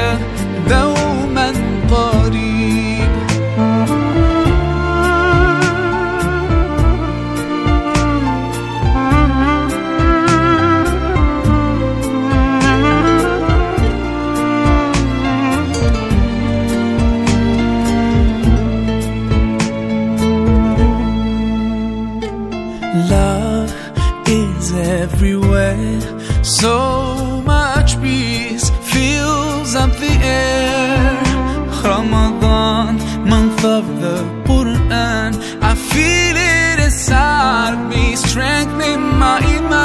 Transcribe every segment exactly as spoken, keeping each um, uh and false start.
دوما قريب. Love is everywhere, so much peace fills up the air. Ramadan, month of the Quran, I feel it inside me, strengthening my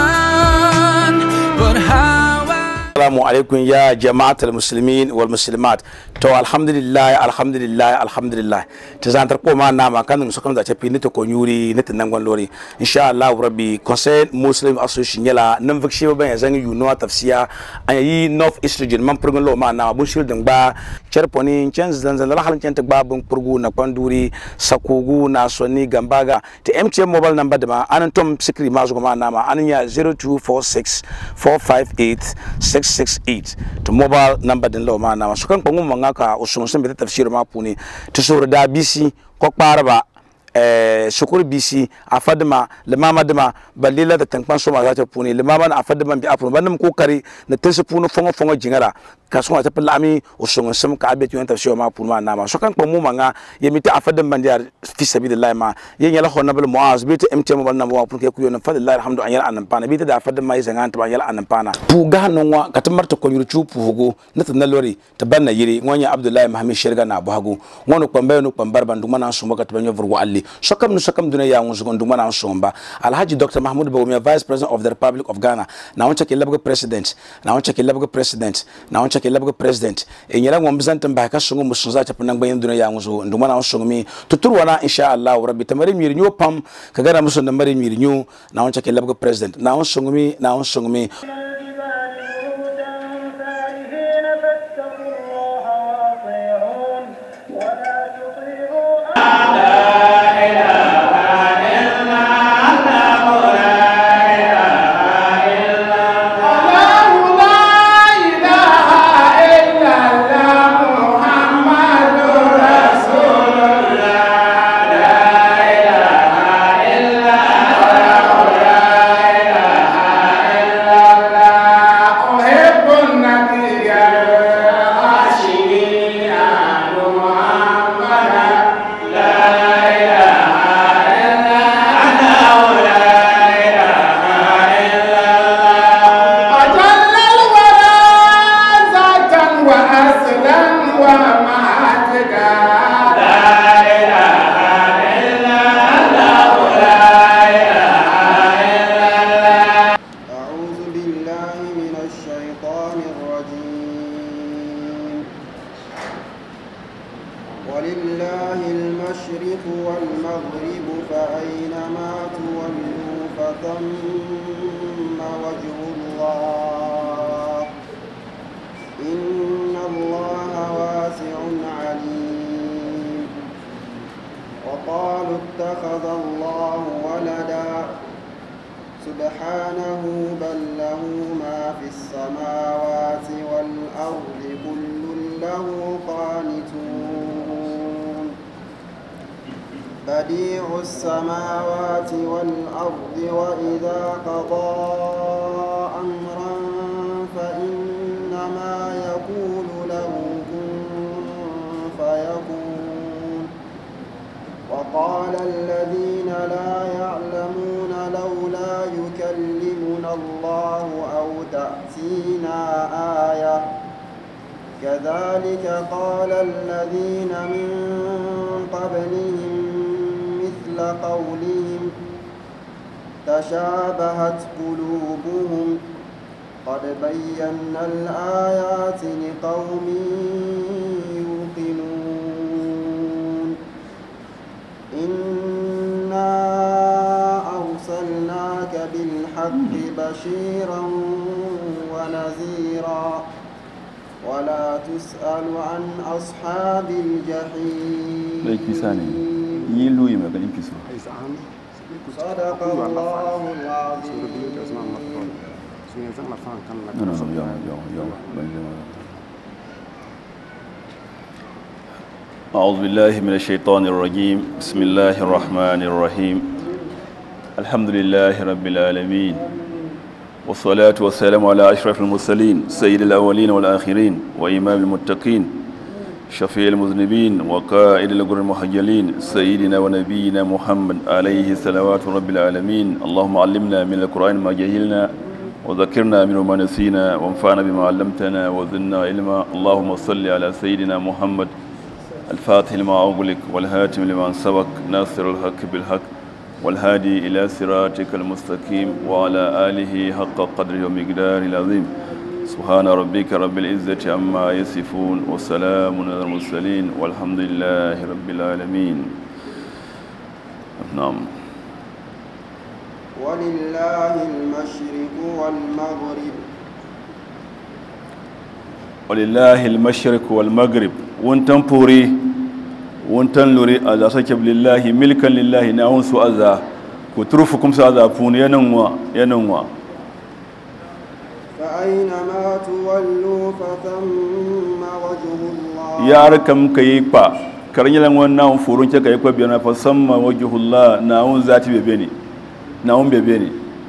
iman. But how Assalamu alaikum ya jama'atul muslimin wal muslimat. To alhamdulillah alhamdulillah alhamdulillah. Tazantar ko ma na ma kan su kan da tafi ni to ko yuri ni tan ngon lori. Insha Allah rabbi Conseil Muslim Association yala nan vakshi ba ya zan yu no tafsiya an yi North East region man purgun lo ma na bun shir din ba charponi chan zan zan la halin chan ta ba bun purgu na kwanduri sakogu na soni gambaga ta M T N mobile number da ma anan tom sikri ma zo ma na ma anan ya zero two four six four five eight six six eight to mobile number din lo ma na so kan kwangu manga ka usun sun bi tafsir ma puni to so da bisi ko kparba eh shukur bisi afadma limama dima balila da tankpan so ma za ta puni limama na afadma bi afun banum kokari na tasu punu fongo fongo jingara kasuma ta pallami usun sun ka abetu yan tafsir ma puni ma na ma so kan kwangu manga yemita afadma bandiar fi sabilillah ma yen yala honorable muaz bi ta M T M mobile number wa pun ke ku yon fadillah alhamdu an yala anan pana bi ta da afadma yi zangan ta yala anan pana pu ga hanwa ka tamarta ko yuru chu pugo na tan lori ta banna yiri ngonya abdullahi muhammad shirga na bahagu ngono kwambe no kwambar bandu mana so maka tabanyo vurgo alli sokam no sokam duna ya ngun zugon dumana somba alhaji Doctor Mahmoud Bawumia vice president of the Republic of Ghana na woncha ke labga president na woncha ke labga president na woncha ke labga president e nyala ngom bizantan ba ka sungu musunza ta panan bayan duna ya ngun zo dumana songmi tuturwana insha Allah rabbi tamari mirnyo pam ka gara musun da mari mirnyo na woncha ke labga president na won songmi na won songmi ولله المشرق والمغرب فأينما تولوا فثم وجه الله إن الله واسع عليم وقالوا اتخذ الله ولدا سبحانه بل له ما في السماوات والأرض كل له قانتون بديع السماوات والأرض وإذا قضى أمرا فإنما يقول له كن فيكون وقال الذين لا يعلمون لولا يكلمنا الله أو تأتينا آية كذلك قال الذين من قبلهم مثل قولهم تشابهت قلوبهم قد بينا الآيات لقوم يوقنون إنا أرسلناك بالحق بشيرا ونذيرا ولا تسأل عن أصحاب الجحيم صدق الله العظيم. أعوذ بالله من الشيطان الرجيم بسم الله الرحمن الرحيم الحمد لله رب العالمين والصلاة والسلام على أشرف المرسلين سيد الأولين والآخرين وإمام المتقين شفيع المذنبين وقائد الغر المحجلين سيدنا ونبينا محمد عليه صلوات رب العالمين اللهم علمنا من القرآن ما جهلنا وذكرنا منه ما نسينا وانفعنا بما علمتنا وزدنا علما اللهم صل على سيدنا محمد الفاتح لما أغلق والهاتم لما سبق ناصر الحق بالحق والهادي إلى صراطك المستقيم وعلى آله حق قدره ومقداره العظيم سبحان ربك رب العزة عما يصفون وسلام على المرسلين والحمد لله رب العالمين. نعم. ولله المشرق والمغرب ولله المشرق والمغرب وانتن بوري وانتن لوري على سكب لله ملكا لله نعون سؤذا كتروفكم سؤذا فون ينوى ينوى فأينما تولوا فثم وجه الله يا ركم كيكبا كرنيلا نعون فورون كيكبا بينا فثم وجه الله نعون ذاتي ببيني نعون ببيني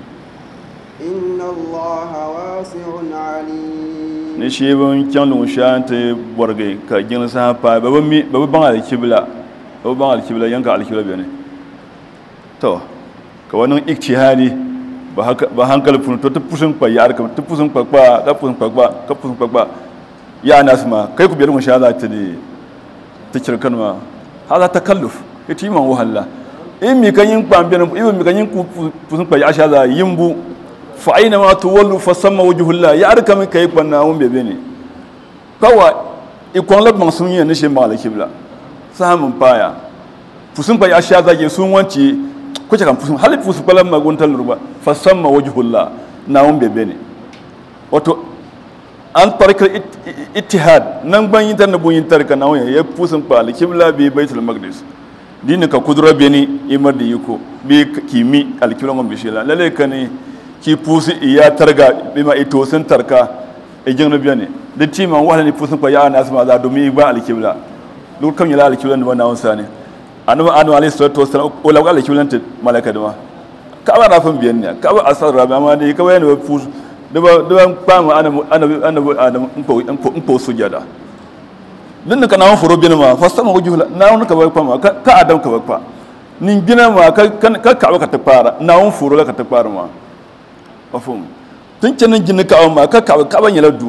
إن الله واسع عليم ne shi ban kyan lu shante borge ka gin sa pa ba mi ba ban al kibla ba ban al kibla yanka al kibla bene to ka wannan iktihadi ba haka ba hankal fun to tufusun pa yar ka tufusun pa pa ka fusun pa pa ka fusun pa pa ya nasma kai ku biyar mun sha za ta ne tikir kanwa hala takalluf iti man wahalla in mi kan yin kwambe in mi kan yin fusun pa ya sha za yimbu fa aina ma tuwallu fa samma wajhullah ya arka min kai kwanna mun bebe ne kawa ikon labban sun yi ne shi malaki bla samun paya fusun fa ya sha zage sun wance kuce kan fusun halin fusun balan maguntan ruba fa samma wajhullah na mun bebe ne wato an tarikar ittihad nan ban yin tanna bun yin tarika na waya ya fusun fa alkibla bi baitul maqdis dinin ka kudura beni imar da yiko bi kimi alkibla mun bishila lalle kane ki pusi iya targa bima ito sun tarka ejin na biya ne da timan wahala ne pusin fa ya na asma za domin ba alkibla dukkan yala alkibla ne wannan wansa ne annabi adamu alayhi salatu wassalam wala ga alkibla ta malaka da ma ka ba rafin biyan ne ka ba asar rabi amma dai ka bayani ba pus da ba da ba mu annabi annabi adamu in ko in ko sujada din ka na furo bin ma fa sama wajhula na wani ka ba fa ma ka adam ka ba fa nin gina ma ka ka ka ba ka ta fara na wani furo ka ta fara ma mafhum tun kenan gini ka ma ka ka ka ban yala du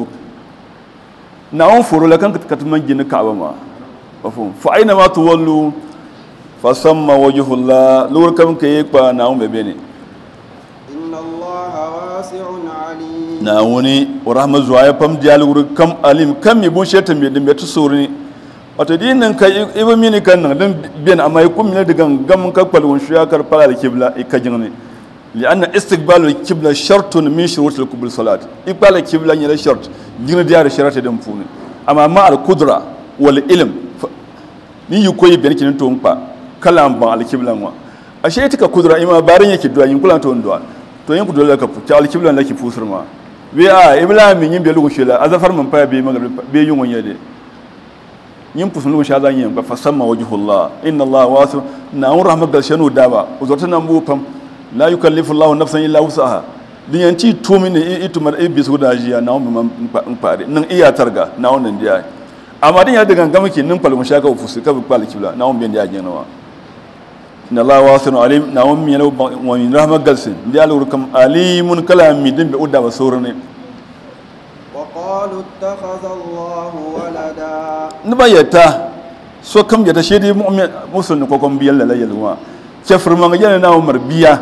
na on foro la kan ka tun gini ka ma mafhum fa aina ma tuwallu fa samma wajhullah lur kam ke pa na on bebe ne inna allaha wasi'un alim na woni rahma zuwa ya fam diyal wur kam alim kam mi bon sheta mi dimbe tu suri wato dinnan kai ibo mini kan nan dan ben amma ko mi ne digan gam ka kwalwon shuya kar fara kibla ikajin ne لأن استقبال القبلة شرط من شروط القبول الصلاة. إقبال القبلة يلا شرط. دين ديار شرط دم فوني. أما مع القدرة والعلم ni yukoyi bene kin to mpa kala mba alkibla mwa ashe tika kudura ima barin yake duwa yin kula to ndwa to yin kudura ka futa alkibla laki fusurma we a ibla min yin belu shela azafar man pa be magrib be yin won yade yin pusun lu sha zan yin ba fasamma wajhullah inna allah wasu na un rahmat gal shanu daba uzurta nan bu pam la yukallifu allah nafsan illa wusaha din yanci to min itu mar e bisu da jiya na mun pare nan iya targa na wannan dia amma din ya daga gama ke nan falmu shaka ufusu ka bal kibla na mun biya jin nawa inna allah wasu alim na mun mi law wa min rahmat gal sin dia lu kam alimun kalami din be udda ba sorne wa qalu ittakhadha allah walada nubayata so kam yata shedi mu'min musulmi ko kon biyan la yalwa kafir man yana na umar biya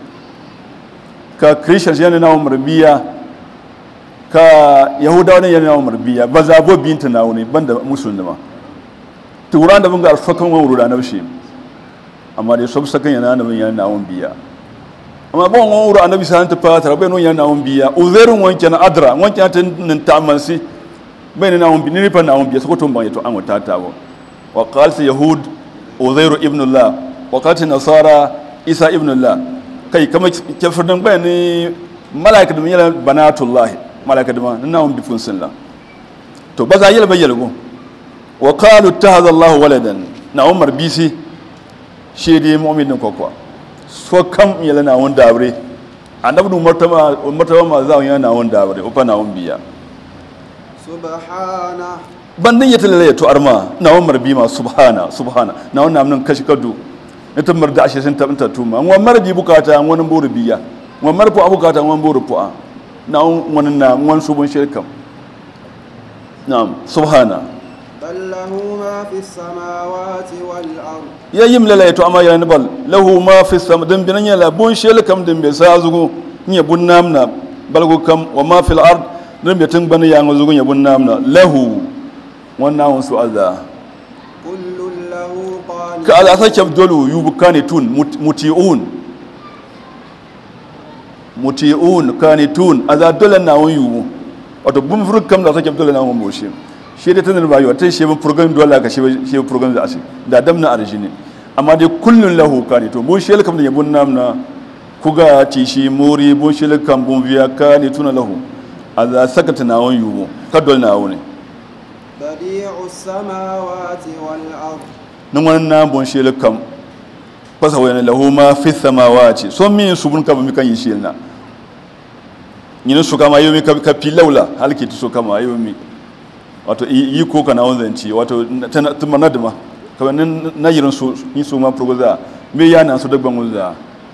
ka christian yana na umar biya ka yahudawa ne yana na umar biya ba za bo binta na wani banda musulmi ma turan da bunga fakan wuru da nabi amma dai so sakan yana na yana na umar biya amma bon wuru annabi sallallahu alaihi wasallam ta yana na umar biya uzairun wanke na adra wanke ta nan ta'amansi بين ناهم بني بنا ناهم بيسكتهم بين يتوأموا تاتاو وقالت يهود عزير ابن الله وقالت النصارى عيسى ابن الله كي كما كفرنا بين ملائكة من يلا بنات الله ملائكة من ناهم بفنسن الله تو بس أيلا بيجلقوا wa qalu ittakhadha Allahu waladan na umar bisi shede mu'minin kokwa so kam yala na won dabre annabi nu martaba martaba ma za yana na won dabre ufa na won biya subhana bandin ya talale to arma na won marbi ma subhana subhana na won namnin kashi kadu ita marda ashe sun tabanta tuma won marbi bukata won buru biya won marfu abukata won buru pu'a na won na won subun shirkam na'am subhana bal lahu ma fi samawati wal ard ya yim lala to amma yana bal lahu ma fi sam dan binan ya la bun shel kam dan be sa zugo nya bun namna balgo kam wa ma fil ard dan be tun ban ya zugo nya bun namna lahu wannan su azza kullu lahu qanit ka ala sa kam dolu yubkani tun mutiun mutiun kanitun azza dolan na won yubu wato bun furu kam da sa kam dolan na won boshi shi da tanar bayo ta shi bin program dole ka shi shi program da asi da damna arjini amma dai kullun lahu kani to bun shel kam da yabun namna kuga ci shi mori bun shel kam bun biya kani tuna lahu aza sakata nawon yubo kadol nawo ne badi'us samawati wal ard nan wannan bun shel kam fasa wayna lahu ma fi samawati so min subun kam mi kan yi shel na yin su kama yomi ka filaula halki to so kama yomi wato yi ko kana wanzanci wato tuma nadima kawai na yirin su yi su ma progoza me yana su dagban wuzza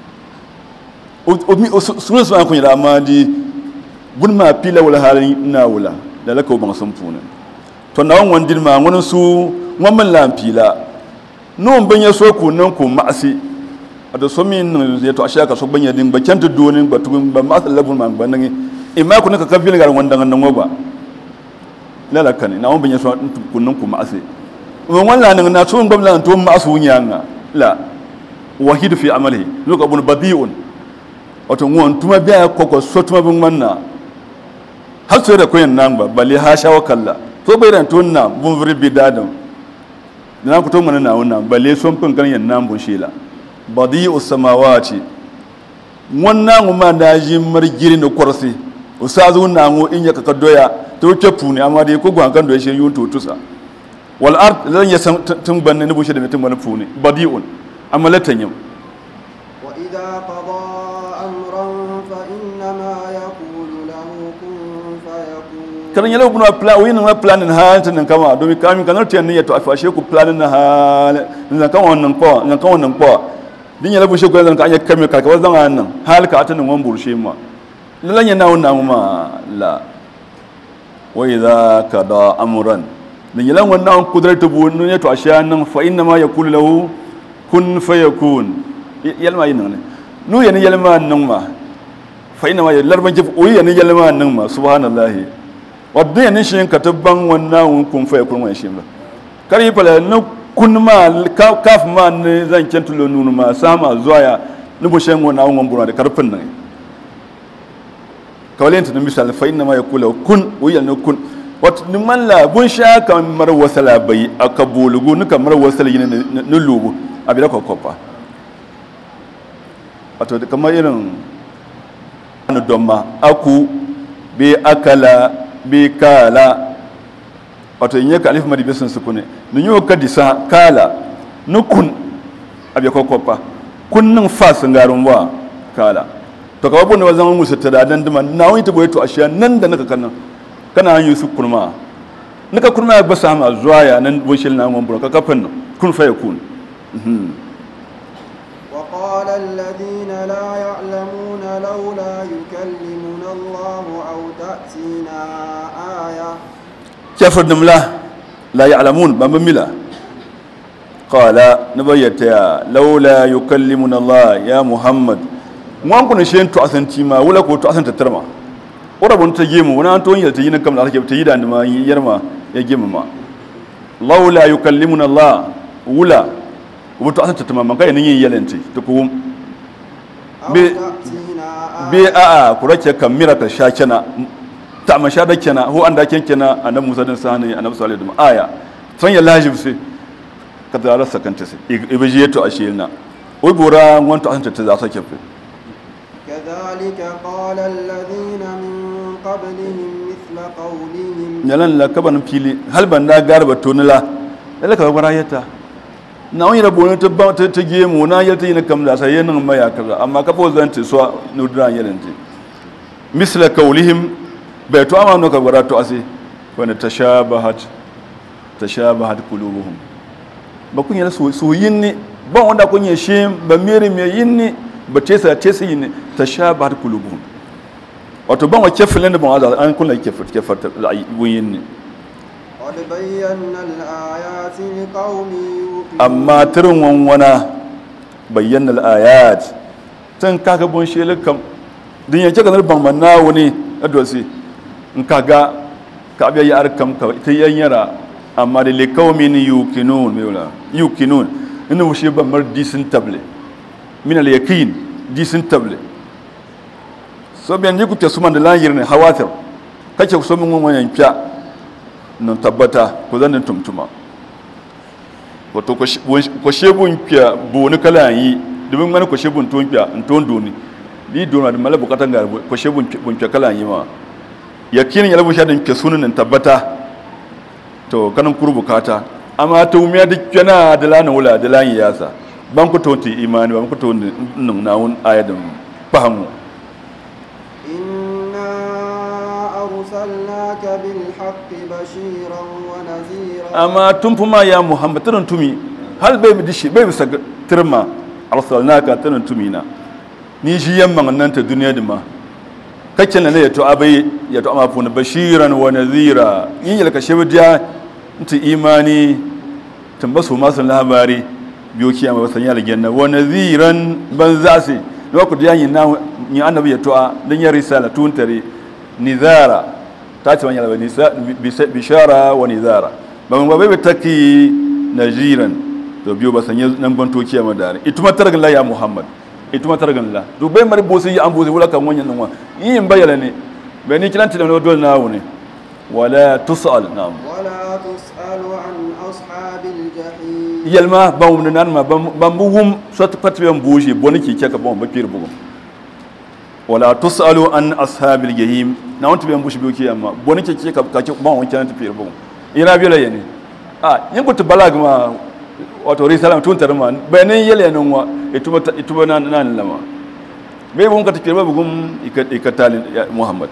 o su su an kunya amma di gun ma pila wala halin na wala da laka ban sun funa to na wannan din ma wannan su wannan la pila non banya so ku nan ku ma'asi wato so min ya to ashaka so banya din ba kanta donin ba tun ba ma'asal labun ma ban nan imma ku naka kafin garan wannan nan ba lalaka ne na wani bin yaso kunnan kuma ase wani wannan na tun gwamnati to ma asu nyanga la wahid fi amalihi luka bun badiun wato won tuma biya koko so tuma bin manna har so da koyin nan ba bale ha shawa kalla so bai ran tun na bun vri bidadan na ku to mun na wannan bale son fin kan yan nan bun shela badiu samawati wannan kuma da ji margiri no korsi usazu na ngo inya ka doya to kefu ne amma dai ko gwan kan do shi yun to tusa wal ard lan ya tun banne ne bushe da mutum wani fune badiun amma latanyam wa idha qada amran fa inna ma yaqulu lahu kun fayakun kan yalo buna plan win na planin ha tan kama domin kamin kanar tiyan ne ya to afashe ku planin na ha nan kan wannan ko nan kan wannan ko din yalo bushe ko zan ka anya kame ka ka zan nan halka atanin wan burshe ma lan yana wannan ma la wa idha kada amran din yalan wannan kudratu bunun ya to ashiya nan fa inna ma yaqulu lahu kun fayakun yalma yin nan nu yana yalma nan ma fa inna ma larban jif o yana yalma nan ma subhanallahi wadda yana shin katabban wannan kun fayakun wannan shin ba kari fala na kun ma kaf ma ne zan kentulo nunu ma sama zuwa ni bushen wannan wannan bura da karfin nan kawalenta na misali fa inna ma yaqulu kun wayan kun wat niman la bun sha kan mar wasala bai aka bolugu nuka mar wasala yin na lubu abida kokofa wato kamar irin anu domma aku bi akala bi kala wato in yaka alif madi bisan sukune nun yo kadisa kala nukun abida kokofa kunnin fas ngarun wa kala to ka babu ne wazan musu ta dadan dima na wani ta boyeto ashiya nan da naka kannan kana an yi su kurma naka kurma ba sa ma zuwa ya nan bushil na mun burka kafin kun fa yakun wa qala alladhina la ya'lamuna laula yukallimuna Allah aw ta'tina aya kafir dimla la ya'lamun ba mamila qala nabayyata laula yukallimuna Allah ya Muhammad wan kun shen to asanti ma wala ko to asanta tarma ora bon ta gemu wana to yin ta yin kam da take ta yi da ma yarma ya gemu ma laula yukallimuna Allah wala ko to asanta tarma man kai nan yin yalante to ko be be a a ku rake kamira ta shakena ta ma sha dakena ho an da kenkena annabi Musa dan sani annabi sallallahu alaihi wasallam aya san ya lajib sai ka da rasa kanta sai ibeje to ashirna wai bora wan to asanta ta za sake fi كذلك قال الذين من قبلهم مثل مثل قولهم yalan la kaban fili hal banda garba tonila la ka barayata na wani rabo ne ta ba ta gemu na yalta yin kam da sai yanin maya kaza amma ka fo zan so nudran yalante misla qawlihim bai to amma no ka barato ase wanda tashabahat tashabahat qulubuhum ba kun yana su yinni ba wanda kun yi shi ba mere me yinni ba tesa tesa yinni tashabahat qulubuhum wato ban wace filin da ban azal an kula kefat kefat yinni قد بينا الآيات لقوم يوقنون amma tirin wanwana bayyana al-ayat tan kaga bon shele kam din yake ganar ban manna wani adosi in kaga ka abiya ya arkam ka ta yanyara amma da liqaumin yuqinun mewla yuqinun ina mushe ban mar disin table min al-yaqin disin table so biyan yiku te suman da lan yirne hawatir kake so min wannan fiya nan tabbata ko zan tumtuma wato ko shebun fiya bo ni kala yi dubin mana ko shebun ton fiya ton doni li dona da mala bukatan ga ko shebun bun fiya kala yi ma yakinin ya labu shadin ke sunan tabbata to kanan kuru bukata amma to miya da kana da lana wala da lan yasa ban ku to ti imani ban ku to nan nawun ayadan fahamu أرسلناك بالحق بشيرا ونذيرا أما تنفما يا محمد تنتمي هل بيب دشي بيب سق ترما أرسلناك تنتمينا نيجي يمن أنت الدنيا دما كأن لا يتو أبي يتو أما فون بشيرا ونذيرا يني لك شبديا أنت إيماني تنبسوا ما سن لهباري بيوكي أما بسنيا الجنة ونذيرا بنزاسي لوكو دياني ناو ني النبي يتو دنيا رسالة تونتري nizara ta ce wanyala bishara wa nizara ba mun babe taki najiran to biyo ba sanye nan ban toki ya madare ituma targan la ya muhammad ituma targan la to bai mari bosi an bosi wala kan wanyan nan wa yin bayala ne bai ni kiran tilan dole na wune wala tusal na'am ولا تسأل عن أصحاب الجحيم yalma ba mun nan ma ban buhum sot patbiyan boji boniki keka bon bakir bugum wala tusalu an ashabil jahim na wonto be mbushi biyo kiyama boni ke ke ka ka ba won kan tafi bon ina biyo la yene ah yin ko to balag ma wato risalam tun tar ma bayanin yele non wa ituma ituma nan nan lama be bon ka tafi ba bugum ikatal muhammad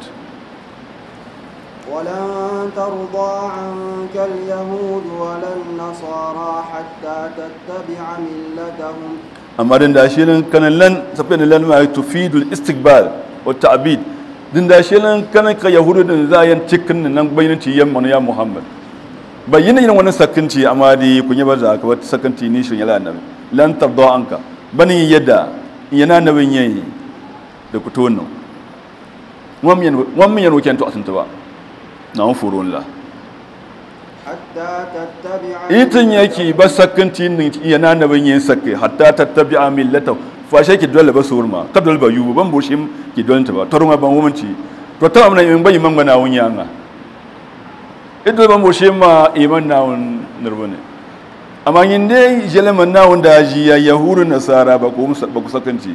ولن ترضى عنك اليهود ولا النصارى حتى تتبع ملتهم amma din da shi nan kanan lan safin lan ma tufidul istiqbal wa ta'bid din da shi nan kanan ka yahudu din zayan cikin nan bayyinci yamma ya muhammad bayyana yin wannan sakinci amma di kunye ba za ka wata sakinci ni shin yala annabi lan tabda anka bani yadda yana nabin yayi da kuto wannan wam yan wam yan waken to asanta ba na on furun la hatta tattabi'a itin yake ba sakanti nin yana nabin yin sakai hatta tattabi'a millata fa shi ki dole ba surma ka dole ba yu ban bushim ki dole ta ba torma ban wumanci to ta amna in bai man gana wun yanga ido ban bushim ma iman nawun nurbane amma yin dai jeleman nawun da ji ya yahudu nasara ba ko ba ku sakanti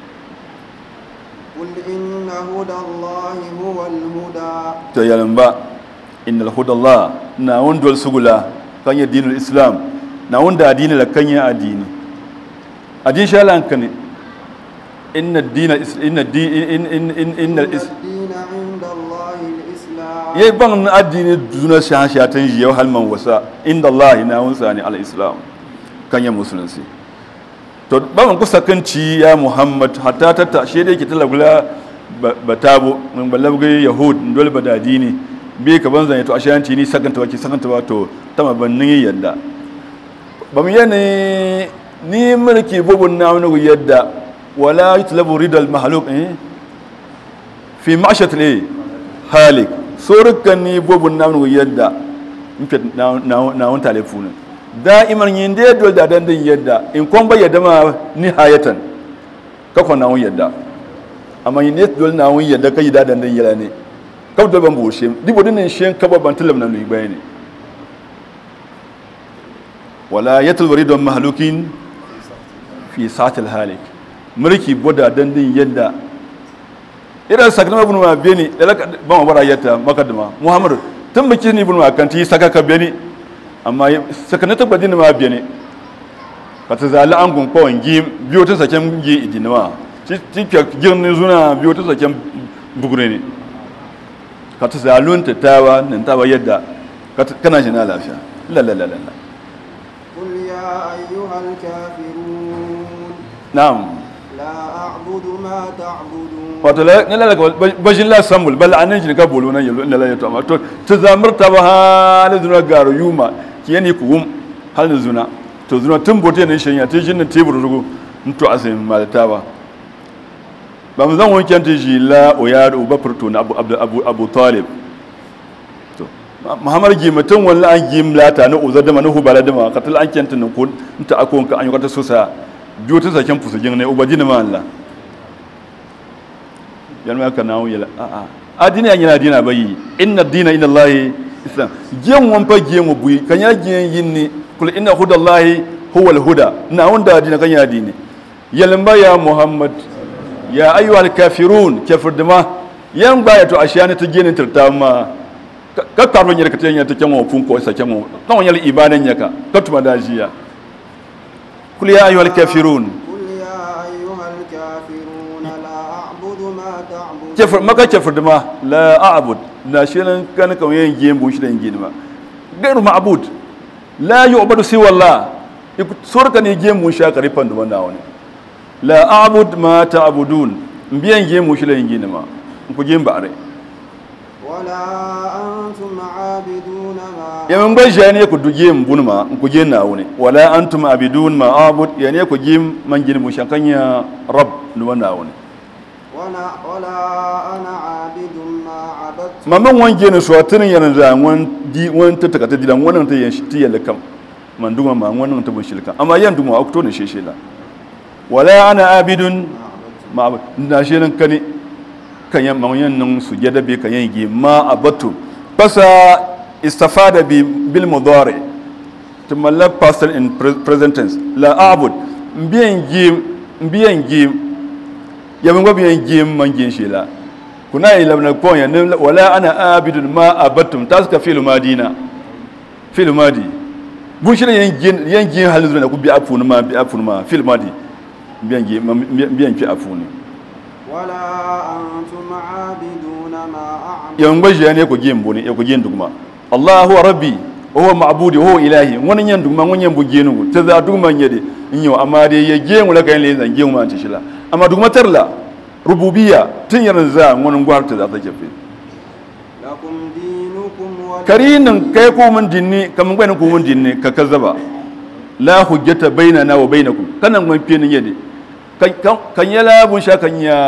qul inna hudallahi huwal huda to yalan ba innal hudallah na wondol sugula kan ya dinul islam na wanda addini la kan ya addini addin shalan kan inna ad-din inna ad-din in inna ad-din 'inda allahi al-islam yayi ban addini duna shahatan ji yau halman wasa inda allah na wunsa ne al-islam kan ya musulunci to ban ku sakanci ya muhammad hatta tatta she da yake talagula batabo mun balabga yahud dole badadini be ka banzan ya to ashanti ni sakanta wake sakanta wato tama bannin yadda ba mu yana ni mulki bubun na wani yadda wala yutlabu ridal mahluq eh fi ma'shat li halik surukan ni bubun na wani yadda in fit na na wani telefon da'iman yin da dole da dan yadda in kon ba yadda ma nihayatan ka kon na wani yadda amma yin dole na wani yadda kai da dan yala ne kawda ban bushe dibo dinin shen kaba ban tilam nan lui bayani wala yatul waridun mahlukin fi sa'atil halik mulki boda dandin yadda ira sakna ibn ma beni dala ba ma bara yatta makadama muhammadu tun baki ni ibn ma kanti saka ka beni amma sakna ta badin ma beni kata zala an gun pawon gi biyo ta saken gi idinwa ci ci girnin zuna biyo ta saken bugure ne kata zalun ta tawa nan tawa yadda kana shi na lafiya la la la la قل يا أيها الكافرون na'am لا أعبد ما تعبدون wato la la la bajin la samul bal anan shi ka bolo nan yalo inda la yato amma to tazamirta ba hal zuna garu yuma kiyani ku wum hal zuna to zuna tun bote ne shanya ta jinnin tebur rugo to asin malta ba ba mu zan wanke ta ji la oyado ba furto na abu abu abu talib to muhammad gi mutun walla an gi mlata na uzar da manu hubala da ma katal an kenta nan ko ta akon ka an yi kata sosa biyo ta saken fusugin ne ubajin ma Allah yanma ka nawo yala a a adini an yana dina bayi inna dina inna Allah islam gen won fa gen wo buyi kan ya gen yinni kul inna hudallahi huwal huda na wanda dina kan ya dini yalamba ya muhammad ya ayyuhal kafirun kafir dama yan baya to ashiyana ta genin tirtama ka karban yar ka tanya ta kyanwa fun ko sa kyanwa tan yal ibadan yaka ka tuma dajiya kul ya ayyuhal kafirun قل يا أيها الكافرون لا أعبد ما تعبدون kafir maka kafir dama la a'bud na shirin kan kan yan gem bu shi dan gidima gairu ma'bud la yu'badu siwa Allah surka ne gem mun sha karifan da wannan wani la a'bud ma ta'budun biyan gem mu shi dan gidima ku gem ba are ولا أنتم عابدون ما yamin ban shi ne ku duge mu bunma ku ge na wani wala antum abidun ma a'bud yani ku gem man gidin mu shakanya rabb da wannan wani ولا ولا أنا عابد ما عبدتم mamman wange ne so tunin yana da wan di wan ta taka ta dilan wannan ta yan shi tiyal kam man duma ma wannan ta bun shilka amma yan duma akto ne sheshela wala ana abidun ma na shi nan kane kan yan man yan nan su jada be kan yan gi ma abatu fasa istafada bi bil mudari tumalla past in present tense la abud biyan gi biyan gi yamin gobi yan gi man gi shela kuna yi labna ponya wala ana abidun ma abattum taska fil madina fil madi bu shi yan yan gi halizu na ku bi afunu ma bi afunu ma fil madi biyan gi biyan ki afunu ولا أنتم عابدون ما أعبد yan gbaji ne ko gi mboni e ko gi ndugma Allahu rabbi wa huwa ma'budi wa huwa ilahi wani yan dugma wani yan bu gi nugo ta za dugma nyede inyo amma dai ya gi mu la kan le zan gi mu ma ci shila amma dugma tarla rububiyya tun yaran za wani gwarta za ta kefe لكم دينكم ولي karinin kai ko mun dinni kaman gwanin ko mun dinni ka kazzaba la hujjata bainana wa bainakum kanan mun fi nin yade kan kan yala bun sha kan ya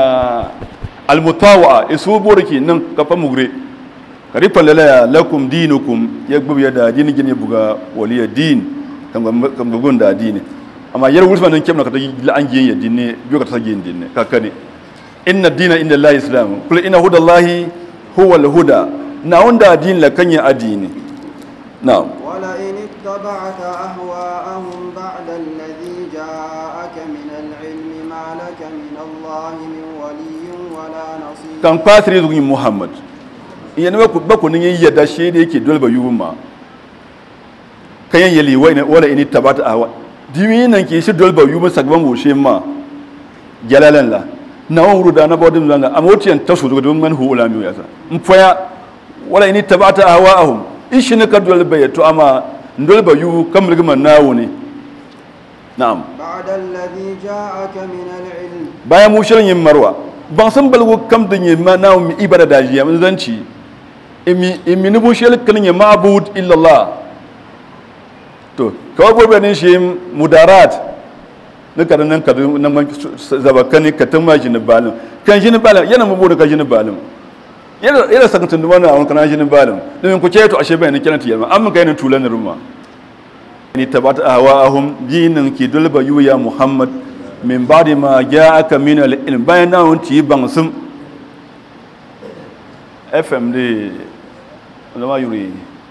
almutawa isu burki nan ka fa mugre kari falala lakum dinukum yagbu yada dinin gine buga waliya din kan kan bugun da dini amma yar wurfa nan kemna ka ta la an giyen ya dinne biyo ka ta giyen dinne ka kane inna dina inda Allah islam kul inna hudallahi huwa alhuda na wanda din la kanya adini na'am ولئن اتبعت أهواءهم بعد الذي جاءك من العلم ما لك من الله من ولي ولا نصير kan fasiri zuwa Muhammad yana ba ku ba ku nin yadda shi da yake dolba yuma kayan yali wala in tabata ahwa dimi nan ke shi dolba yuma sagban goshe ma jalalan la na wuru da na bodin zanga amotiyan tasu daga don man hu ulami yasa mfoya wala in tabata ahwaahum ishi ne ka dolba yato amma dolba yu kamar gman nawo ne na'am بعد الذي جاءك من العلم bayan mu shirin yin marwa ban san balgo kam da yin ma nawo mi ibada da jiya mun zanci imi imi ni bu shel kan yin ma'bud illa Allah to kawai gobe ne shi mudarat ne kada nan kada nan man zabakani ka tun ma jini balin kan jini balin yana mu bude ka jini balin yana yana sakantun wannan awon kana jini balin domin ku ce to ashe bai ne kiran tiyama amma kai ne tulan rumma ni tabata ahwaahum dinin ki dulba ya Muhammad min ba'di ma ja'aka min al-ilm bayan na wunti bangsum fm de lama yuri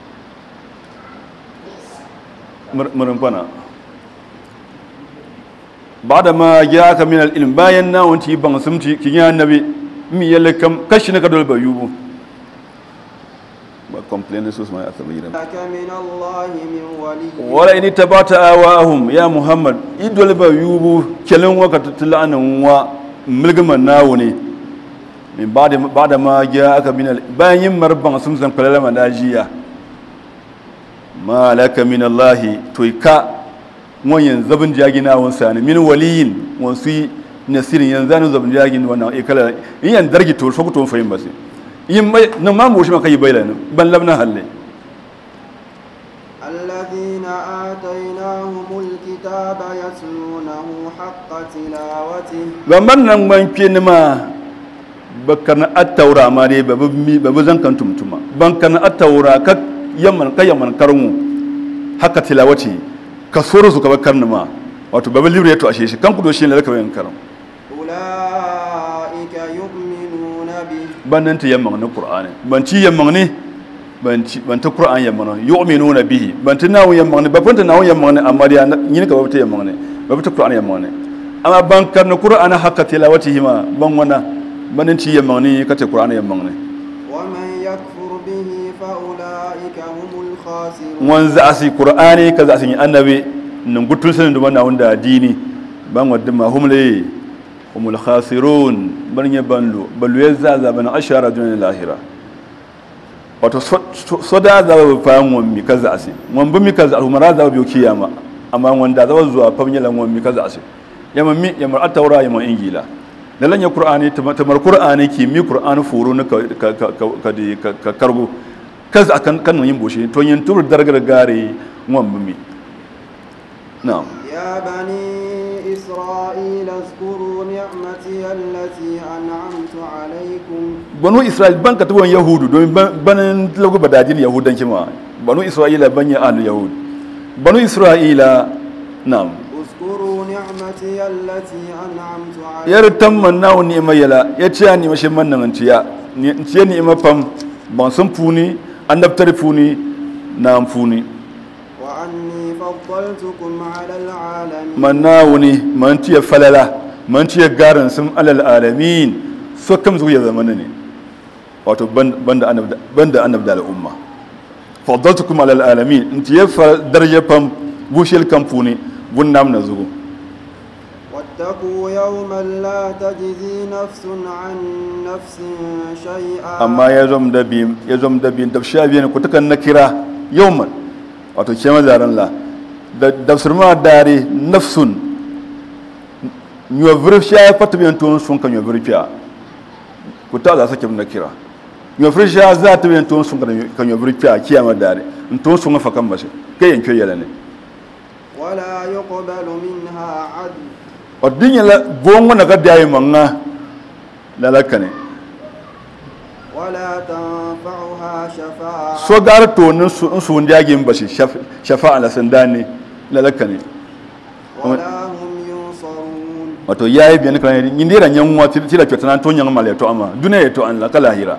murin pana ba'da ma ja'aka min al-ilm bayan na wunti bangsum ti kinya annabi mi yele kam kashi na kadol ba yubu ba complain su ma asabira min Allah min wali wala in tabata awahum ya muhammad idol ba yubu kelen wakati tilanan wa mulgama nawo ne min bada bada ma ja aka min bayan yin marban sun san kalala madajiya malaka min Allah to ka wayan zabin jagina wan sani min waliyin wan su nasirin yanzu zanu zabin jagin wannan ikala yan dargi to so to fahim basi yin mai nan ma mu shi maka yi bailana ban labna halle alladhina atainahumul kitaba yatlunahu haqqa tilawatihi gamban nan ban kin ma bakana at-taura ma dai babu babu zankan tumtuma ban kana at-taura ka yamman ka yamman karmu haka tilawati ka soro su ka bakar ma wato babu libre to ashe shi kan ku do shi ne laka bayan karam ulaika yu'minuna bi bannan ta yamman na qur'ani ban ci yamman ne ban ci ban ta qur'an yamman yu'minuna bihi ban ta nawo yamman ne ba fanta nawo yamman ne amma dai yin ka babu ta yamman ne babu ta qur'an yamman ne amma ban karna qur'ana haka tilawati hima ban wana bannan ci yamman ne ka ta qur'an yamman ne wa man yakfur bihi fa ulaika humul khasirun wanza asi qur'ani kaza asin annabi nan gutun sanin da wannan wanda dini ban wadda ma humle humul khasirun ban ya banlo balu ya zaza ban ashara dunya lahira wato so da za ba fa mun mi kaza asi mun bi mi kaza umara za biyo kiyama amma wanda za zuwa fa mun lan mi kaza asi yamma mi yamma at-taura yamma injila dalan ya qur'ani tamar qur'ani ki mi qur'ani furu na ka ka ka kargo kaza kan kan yin boshe to yin tur dargar gare mun bi mi na'am ya bani isra'ila azkuru ni'mati allati an'amtu alaykum banu isra'il ban ka tubon yahudu don banan lagu badadin yahudan kima banu isra'ila ban ya ahlu yahud banu isra'ila na'am azkuru ni'mati allati an'amtu alaykum yar tamman nawo ni mayala yace ni mashin mannan ciya ni ciya ni mafam ban sun funi annabtar funi na funi wa anni faddaltukum 'ala al'alamin man nawo ni man ciya falala man ciya garan sun alal alamin so kam zuwa zamanin ne wato banda annabda banda annabda al'umma faddaltukum 'ala al'alamin inti ya daraja fam bushil kamfuni gunnam na zugo wattaqu yawman la tajzi nafsun 'an nafsin shay'a amma ya zom da bim ya zom da bim tafsha biyan ku takan nakira yawman wato ce mazaran la da dafsirma dare nafsun nyuwa vrifsha fatu biyan tun sun kan nyuwa vrifya ku ta za sake nakira nyuwa vrifsha za ta biyan tun sun kan nyuwa vrifya kiyama dare tun sun fa kan bashi kai yanke yala ne wala yuqbalu minha 'adl odinya la bongo na gadayi manga lalaka ne wala tanfa'uha shafa'a so gar to nun su su ndiyagin bashi shafa'a la sandani lalaka ne wala hum yunsarun wato yayi biyan kan indira nyanwa tira kyotana to nyan male to amma duniya to an la kala hira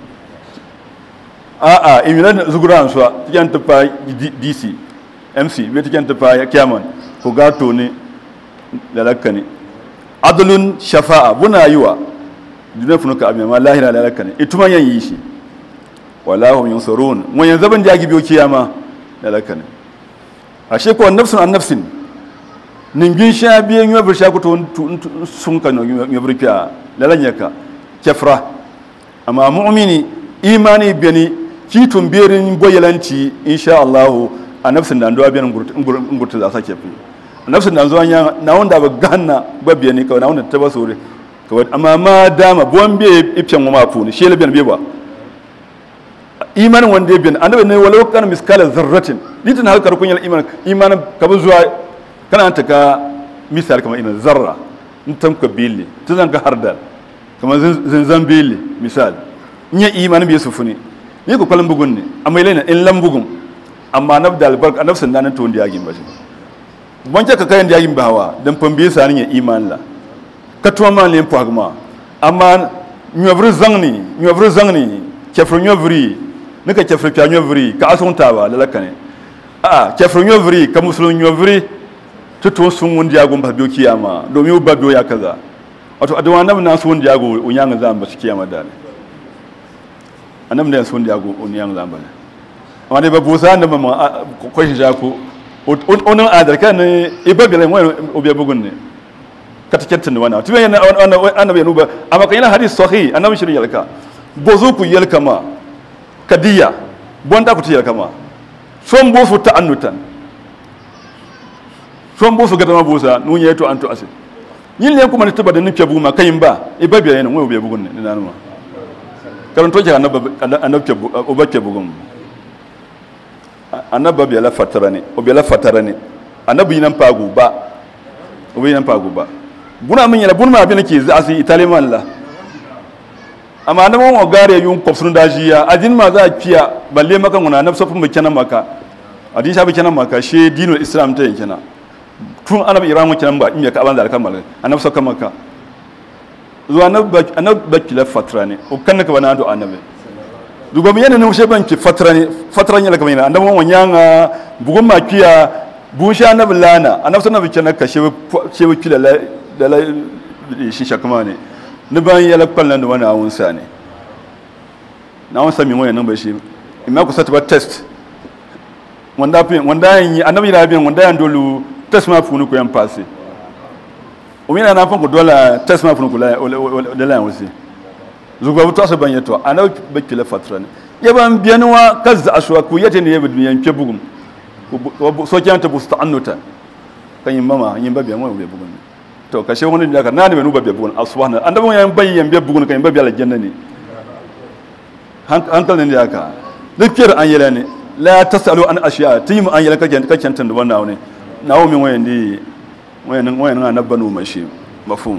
a a imilan zuguran so tiyan tafa D C M C be tiyan tafa kiyaman ko gato ne lalaka ne adlun shafa'a buna yiwa duniya funuka abin ma lahira lalaka ne ituma yan yi shi wallahu yunsarun mun yanzu ban jagi biyo kiyama lalaka ne ashe ko nafsun an nafsin ningin sha biyan yo bir sha ko to sun kan yo bir fiya lalanyaka kafra amma mu'mini imani bani kitun birin boyelanci insha Allah a nafsin da ndo biyan ngurtu za sake fi nafsin da zuwan ya na wanda ba ganna ba biyan ni kawai na wanda ta ba sore kawai amma ma dama bombe ifyan mu mafu ne shele biyan beba imanin wanda ya biyan annabi ne walau kana miskala zarratin litin haka rukun yal iman imanin ka bu zuwa kana ta ka misal kamar iman zarra in tamka billi tuzan ka hardal kamar zanzan billi misal nya imanin bai sufuni ne ko kalan bugun ne amma ilaina in lambugun amma nabda albarka nafsin nan to wanda ya gin bashi wanke ka kayan da ya gin bawa dan fambe sanin ya iman la ka tuwa ma ne po agma amma nyovru zangni nyovru zangni kefru nyovri nika kefru pya nyovri ka asun tawa lalaka ne a kefru nyovri ka musulun nyovri tutu sun wanda ya gumba biyo kiyama domin ba biyo ya kaza wato adawa annabi na so wanda yago unyanga zamba shi kiyama dale annabi ne so wanda yago unyanga zamba ne amma ne babu sa annabi ma ko shi jako onan adar kan ibagale mo obiya bugun ne katakentin wana tibe yana annabi ya nuba amma kan yana hadis sahih annabi shi yalka bozo ku yalka ma kadiya bonda ku tiyalka ma son bofu ta'annutan son bofu ga dama bosa nunye to anto ase yin le kuma ne tabada ni kebu ma kayin ba ibabiya yana mo obiya bugun ne nan ma karanto ji annabi annabi kebu obakke bugun annabi biya la fatara ne o biya la fatara ne annabi nan pagu ba o biya nan pagu ba buna min yala bunma bi nake za su italiman la amma annabi mo gare yun kofsun dajiya adin ma za kiya balle maka nguna annabi sofin mu kenan maka adin sha bi kenan maka she dinul islam ta yake na tun annabi iran mu kenan ba in ya ka ban da kamal annabi sokka maka zuwa annabi annabi bakki la fatara ne o kan ka bana do annabi dugo mi yana nushe banki fatrani fatrani la kamina andamu wanyanga bugun makiya busha na bilana annabi sunna bike naka shewe shewe kila la da la shi shakama ne ni ban yala kallan da wani awun sa ne na won sami wani nan ba shi imma ku sata test wanda fi wanda yin annabi da bin wanda yan dolu test ma funu ko yan passe o mina na fa ko dola test ma funu ko la da la wasi zuwa to asa banye to ana bakile fatrani yaban biyanwa kazza ashwa ku yate ne yabi yanke bugum so kyanta busta annuta kan mama yin babiyan wani be bugun to kashe wani da ka nani be nu babiyan bugun subhana anda mun yan bayyan be bugun kan babiyan aljanna ne hankal ne haka dukiyar an yela ne la tasalu an ashiya tim an yela kake kake tan da wannan ne nawo min wayan di wayan wayan na banu mashi mafhum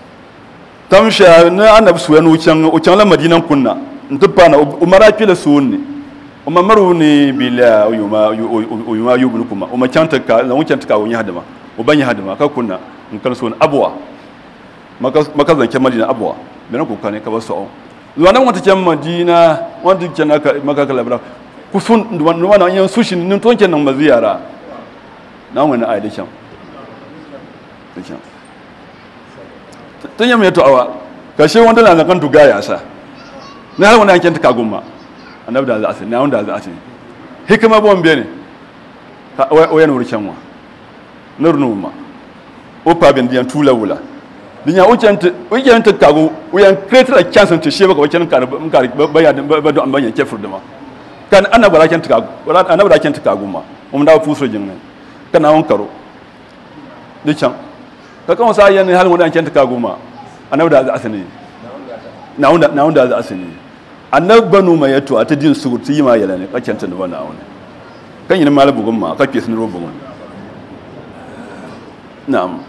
tamsha na annabi suyan ucan ucan la madinan kunna ntubana umara kila sunni umma maruni bila yuma yuma yubnukuma umma canta ka la ucan ta wunya hadama ubanya hadama ka kunna in kan sun abwa maka maka zanke madina abwa bana ku kane ka baso zuwa nan wata can madina wanda can aka maka kala bra ku sun wannan yan sushin nin tonke nan maziyara na wani ayi can can tun yamma ya ta'awa kashe wanda na kan tuga ya sa na har wani yankin ta kagumma annabi da za a sani na wanda za a sani hikima bon bene o yana wurken wa nurnu ma o pa ben diyan tula wula dinya o kenta o kenta kago o yan kretra chance to sheba ko wakin ka ka baya ba do amban yanke furda ma kan annabi raken ta kago annabi raken ta kagumma um da fuso jinne kana won karo dican ka kan wasa yan halin wanda yanke ta goma annabi da asani na wanda na wanda asani annabi banu mai yato a ta din surutu yi ma yala ne kakken ta wannan aune kan yin malabu gumma kake sun robo gun na'am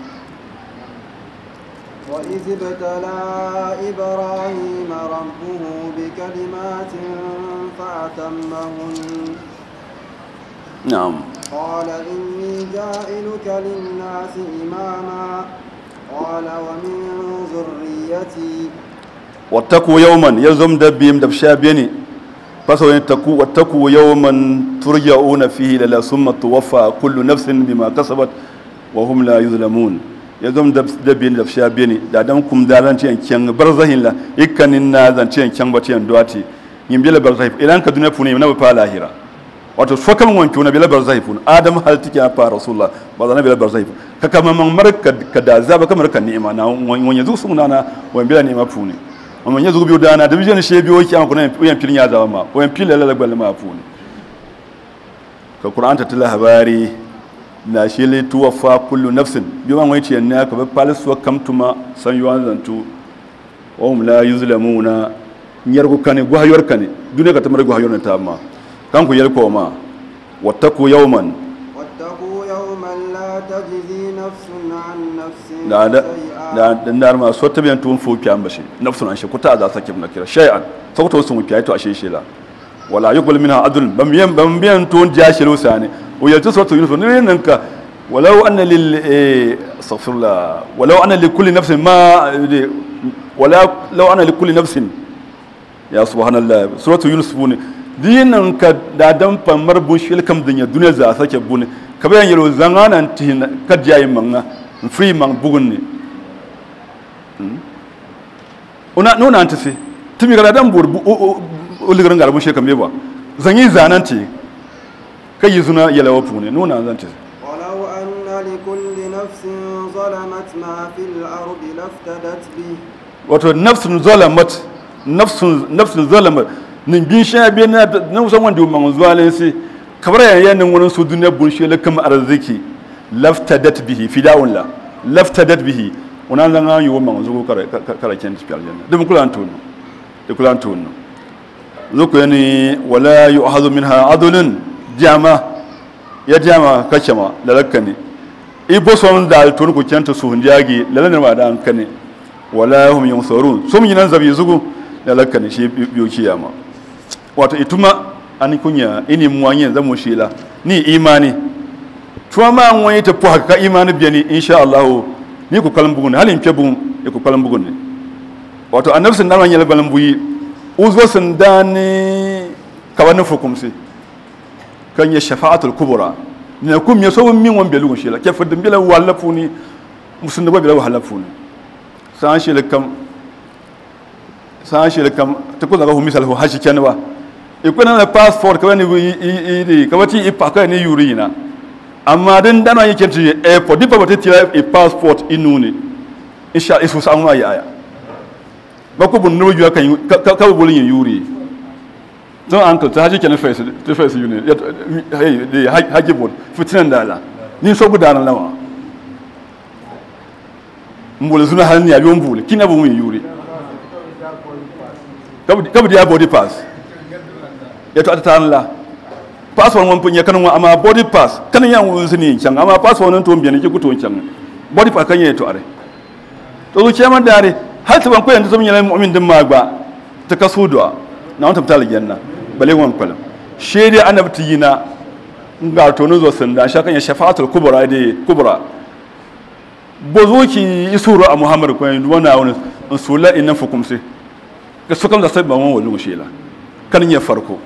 wa iz batala ibrahim rabbuhu bi kalimatin fa atammahun na'am قال إني جاعلك للناس إماما قال ومن ذريتي واتقوا يوما يزم دبيم دبشابيني فسوف يتقوا واتقوا يوما ترجعون فيه للا ثم توفى كل نفس بما كسبت وهم لا يظلمون يزم دبيم دبشابيني دادمكم دارانتي كان برزهين لا يكنن نازانتي كان باتين دواتي يمبيل برزهين إلى أن كدنا فوني من أبو lahira wato fokan wanki na bila barzaifun adam hal tike fa rasulullah ba zana bila barzaifun ka kama man marka ka da zaba kamar kan ni'ima na wanya zu suna na wan bila ni'ima funi amma yanzu biyo dana da bijan she biyo ki an kuna yan filin ya zaba ma wan filin la gbal ma funi ka qur'an ta tilla habari na shi li tuwaffa kullu nafsin biyo man wai tiyan na ka ba palisu kamtuma san yuwan zantu wa hum la yuzlamuna nyargu kane guhayor kane duniya ka tamar guhayor ta amma kan ku yalko ma wattaku yawman wattaku yawman la tajzi nafsun an nafsin da da da nar ma so ta biyan tun fuki an bashi nafsun an shi kuta za sake mun kira shay'an sauto sun wuki to ashe shela wala yuqbal minha adl bam yan bam biyan tun jashiru sane o yalta so to yunus ne nan ka walau anna lil astaghfirullah walau anna li kulli nafsin ma wala law anna li kulli nafsin ya subhanallah suratu yunus bune dinan ka da dan famar bun shil kam dunya duniya za sake bune ka bayan yaro zanganan tin ka jayi manga free man bugun ne una nuna antisi tumi gara dan bur o ligran garbu she kambe ba zanyi zananti kai yuzuna yalawa pune nuna zanti ولو أن لكل نفس ظلمت ما في الأرض لافتدت به wato nafsun zalamat nafsun nafsun zalamat nin bin sha bi na nan san wanda man zuwalen sai kabar yayin nan wurin su duniya bun shi lakam arziki laftadat bihi fidawun la laftadat bihi wannan nan an yi wa man zuwa kare kare ken ci aljanna dum kulan tun da kulan tun zuko yani wala yu'khadhu minha adlun jama ya jama kashama lalakani ibo son da tun ku kenta su hunjagi lalan ma da an kane wala hum yunsarun sum yinan zabi zugu lalakani shi biyo kiyama wato ituma an kunya ini muwanye zamu shila ni imani tuwa ma an wani ta po haka imani biyani insha Allah ni ku kalan bugun halin ke bugun e ku kalan bugun ne wato annabi sun dan yalla balan buyi uzwa sun dani kawan fukumsi kan ya shafa'atul kubra ne kum ya so min wan belu shila ke fadin bila wallafuni musun da bila wallafuni san shi lakam san shi lakam ta ko daga hu misal hu hashi kenwa ikuna na passport kawai ni kawai ipa kai ni yurina amma dan dana yake ti airport dipa bata tira a passport inuni insha isu san wa yaya ba ko bun no juya kan ka bolin yuri don uncle ta haji kenan face ta face yuni hey haji bod fitinan dala ni so gudanar lawa mbole zuna halni ya biyon bule kina bu mun yuri kabdi kabdi ya body pass ya to atatan la passport won punya kan wa ama body pass kan yan wun sini can ama passport non to mbiyan ki kuto can body pass kan ye to are to zo cema dare har ta ban ko yanda zo mun mu'min din magba ta kasudwa na wanta tal janna bale wan kala shede anabti yina nga to no zo sanda shakan ya shafa'atul kubra de kubra bozoki isuru a muhammad ko yin wana wani sula inna fukumsi ga sukam da sabban wan wallu shela kan ya farko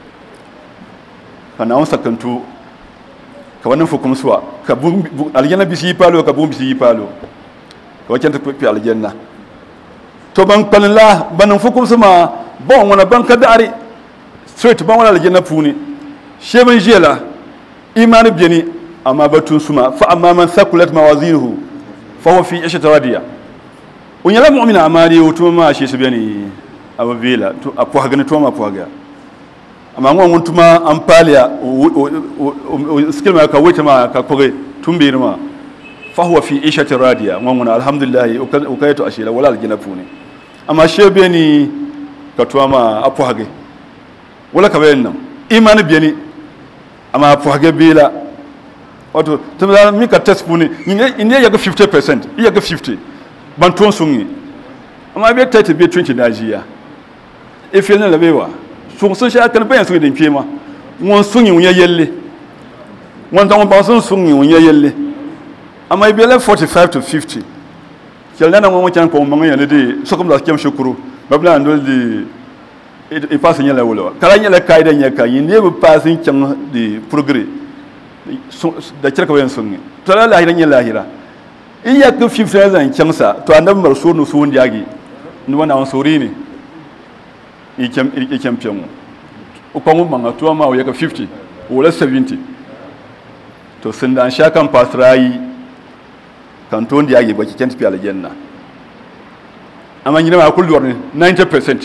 kana on sakantu ka wannan fukumsuwa ka bun aljanna bisi palo ka bun bisi palo ka wakin ta fi aljanna to ban kallah ban fukumsu ma bon wana ban ka dare straight ban wana aljanna funi sheban jela imani biyani amma batun suma fa amma man sakulat mawazinuhu fa huwa fi ishata radiya unyala mu'mina amari utuma shi subeni ababila to akwa gani to ma akwa ga amma ngon untuma ampalia skill ma ka wuce ma ka kore tumbir ma fa huwa fi ishata radiya ngon alhamdulillah ukayto ashila wala aljina funi amma shebeni ka to ma akwa ga wala ka bayan nan imani biyani amma akwa ga bila wato tumza mi ka test puni inde ya ga fifty percent iya ga fifty ban ton sungi amma be thirty be twenty dajiya e feel na labewa so so sha kan bayan su da fema won sungi won yelle won tan ba sun sungi won yelle amma be le forty-five to fifty kelna na mo kan ko mo ngene de so comme da kem shukuru babla ndol di e passe nyala wala kala nyala kaida nyaka yinde be passe kan di progrès da kirka wayan sunni to la lahira yin lahira iya ka fifty zan cansa to annabi marsu nu su wanda yagi ni wana on sori ne i kem i kem pion o ko mun manga to ma o ya ka fifty o la seventy to sun dan shakan pasrai kan to wanda yagi baki kent pi aljanna amma ni ma kullu ne ninety percent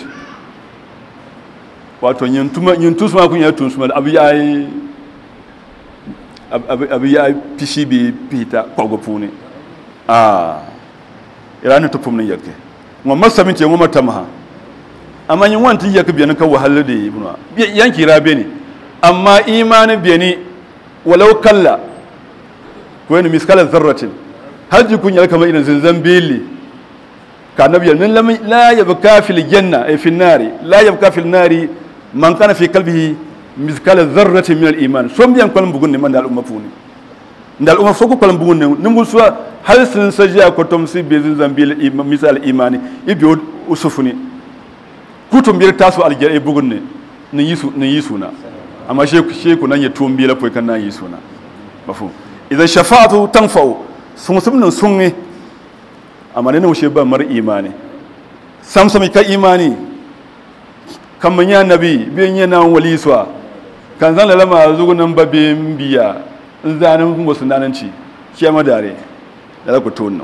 wato yin tuma yin tusma kun ya tusma abu yayi abi ya pishi bi pita kwago puni ah irani to pumni yake mo masamin ce mo matamaha amma yin wantin yake biyan ka wahalar da ibnu yanki rabe ne amma imani biyani walau kalla ko ne miskala zarratin haji kun yalka mai irin zanzan bili ka nabiya min la yabka fil janna ay fil nari la yabka fil nari man kana fi qalbihi miskala dharratin min al-iman som biyan kolum bugun ne man dal umma funi dal umma foko kolum bugun ne nimul suwa hal sun sajiya ko tom si bezin zambil misal imani ibyo usufuni kutum bir tasu aljari bugun ne ni yisu ni yisuna amma sheku sheku nan ya tumbi la poy kan nan yisuna bafu idan shafa'atu tanfa'u sun sumnin sunni amma ne wushe ba mar imani sam sam ka imani kan manya nabi bin yana wali suwa kan zan lalama zugunan babin biya in zanen wasu nananci kiyama dare da ku tonno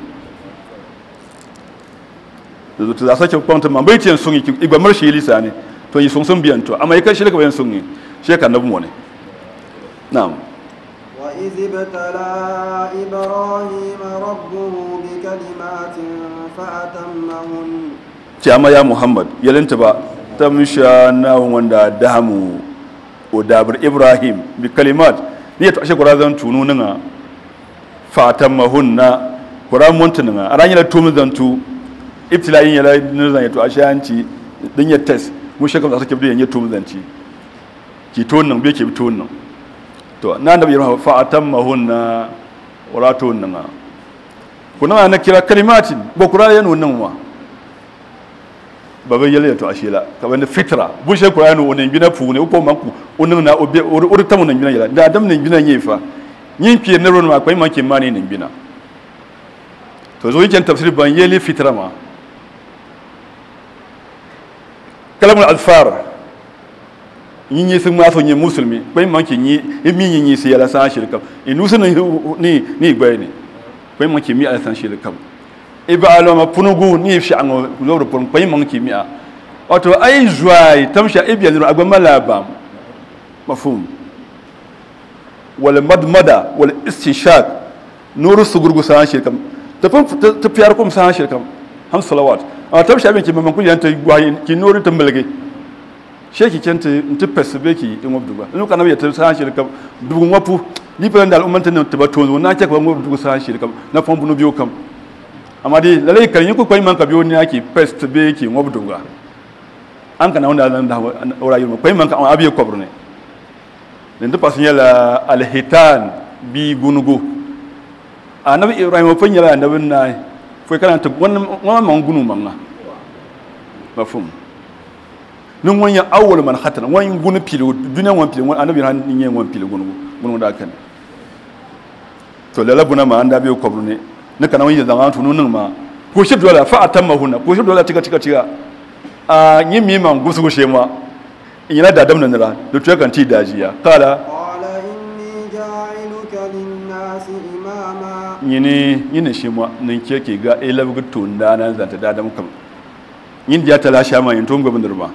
da zuta za sake kwanta man bai tiyan sun yi igba marshi lisa ne to yi sun sun biyan to amma yakan shi daga bayan sun yi shi kan nabi mu ne na'am wa iz ibtala ibrahim rabbuhu bi kalimatin fa atammahun kiyama ya muhammad yalinta ba tamsha na wanda damu odabar ibrahim bi kalimat ni to ashe kurazan tunu ninga fatan mahunna kuran muntuninga aran yana tumu zantu ibtilayin yala nizan yato ashe anci din ya test mu shekam da sake biyan ya tumu zanci ki tonnan be ke tonnan to nan da ibrahim fatan mahunna wala tonnan kuna na kira kalimatin ba kura yana wannan wa baba yele to ashila ka wanda fitra bu she qur'anu onen bina fu ne ko manku onen na obe ur tamu nan bina yala da adam nan bina yefa yin fiye na ron ma akwai manke mani nan bina to zo yake tafsir ban yele fitra ma kalamul alfar yin yi sun ma so yin musulmi akwai manke yi mi yin yi sai yala san shirka inu sun ni ni gbai ne akwai manke mi ala san shirka iba alama punugu ni fi an loro pon pay man kimia auto ay joy tamsha ibya zuru agba malaba mafhum wal madmada wal istishaq nuru sugurgu san shirkam tafan tafiyar kum san shirkam ham salawat a tamsha bin kimman kun yanta gwayin ki nuru tambalge sheki kenta nti pesbeki in wabduga nu kana ya san shirkam dugun wapu ni fa dal umman tan tabato na ke ko wabduga san shirkam na fon bunu biyo kam amma dai lalai kan yi kukwai man ka biyo ne ake pest be ke ngobdunga an kana wanda nan da ora yi kwai man ka an abiye kwabru ne dan da pasin yala alhitan bi gunugo annabi ibrahim fa yala annabin na foi kana ta wannan man gunu man na mafhum nun wanya awwal man khatana wan gunu pilo dunan wan pilo annabi ran yin wan pilo gunugo gunugo da kan to lalabuna ma anda biyo kwabru ne na kana wani zanga tunu nin ma ko shi dole fa atamma hunna ko shi dole tika tika tika a yin mi man gusu gushe ma in yana da damnan ra da to kan ti dajiya kala qala inni ja'iluka lin-nasi imama yini yini shi ma nin ke ke ga ila bugu tunda nan zanta da dam kam yin da ta lasha ma yin to ngobin durma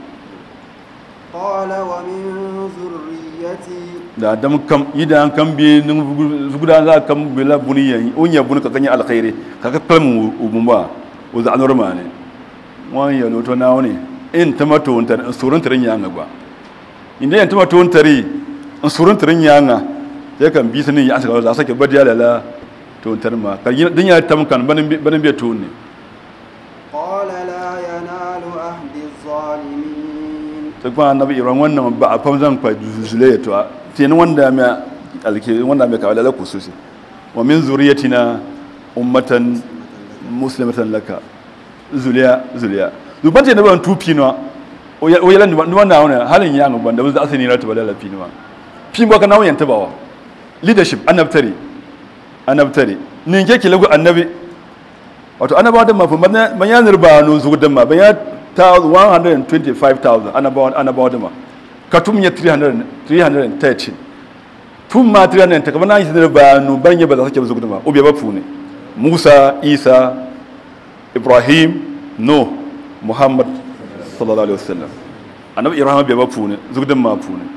qala wa min zurriyyati da dam kam idan kan bi nin zuguda za kan bi la buniyan onya bun ka kanya alkhairi ka ka kalmu ubumba o za anorma ne wan ya loto na woni in tamato wontar surun tarin yanga ba inda yan tamato wontari in surun tarin yanga sai kan bi sanin ya asa za sake badiya lala to wontar ma kan din ya tamkan banin banin bi to ne qala la yanalu ahdi zalimin to kuma annabi iran wannan ba a famzan fa zule to sai wanda mai alke wanda mai kawala la kususi wa min zuriyatina ummatan muslimatan laka zuliya zuliya dubante na ban tupi no o yalan duma na wona halin ya no banda da asini rata balala pinwa pinwa kana wayan tabawa leadership annabtari annabtari nin ke ki lagu annabi wato annabawa da mafi man ya nirba no zugu da ma ban ya one hundred twenty-five thousand annabawa annabawa da ma katum ya three hundred three hundred thirteen tun ma three hundred ta kamar yi nirba no ban ya ba za sake zugu da ma obe ba fu ne Musa Isa Ibrahim no Muhammad sallallahu alaihi wasallam annabi Ibrahim bai ba fu ne zugu da ma fu ne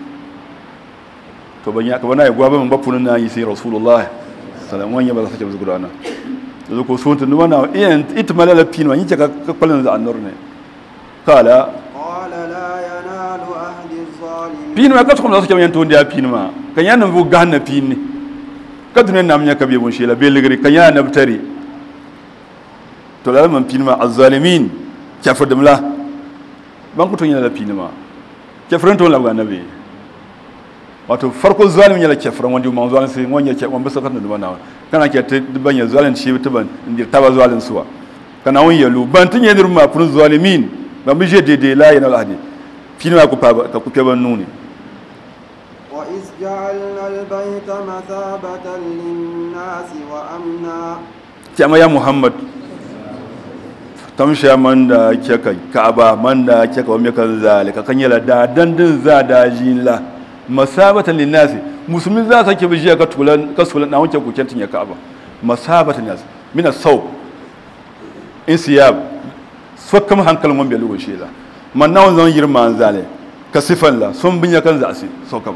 to ban ya kamar na ya gwa ban ba fu ne na yi sai Rasulullah sallallahu alaihi wasallam ba za sake zugu da na zo ko sun tunu wana iyan itmala la pinwa yin ka kallan da annur ne kala qala la yanalu ahdi zalimin pinwa ka tukun da suke yan to da pinwa kan yana bu ganna pinni ka dunen nam nya ka be bon shela be ligri kan yana nabtari to la man pinma azzalimin kafir dimla ban ku to yana da pinma kafirin to la ga nabi wato farko zalimin yana kafirin wanda man zalimin sai wanda ke wanda saka da bana kana ke ta banya zalin shi tuban inda ta ba zalin suwa kana wani yalu ban tun yadir ma fun zalimin ba mu je dede la yana alhadi fina ku fa ka ku ke ban nuni wa iz ja'alna al-bayta mathabatan lin-nasi wa amna kama ya muhammad kamsha man da keka ka'aba man da keka wame kan zalika kan yala da dandin za da jinla masabatan linnasi musulmi za su ke bijiya ka tulan ka sulan na wanke kukentin ya ka'aba masabatan linnasi min as-sawb insiyab sokam hankalin wanda lugo shela man nawon zan yirma zale ka sifan la sun binya kan za su sokam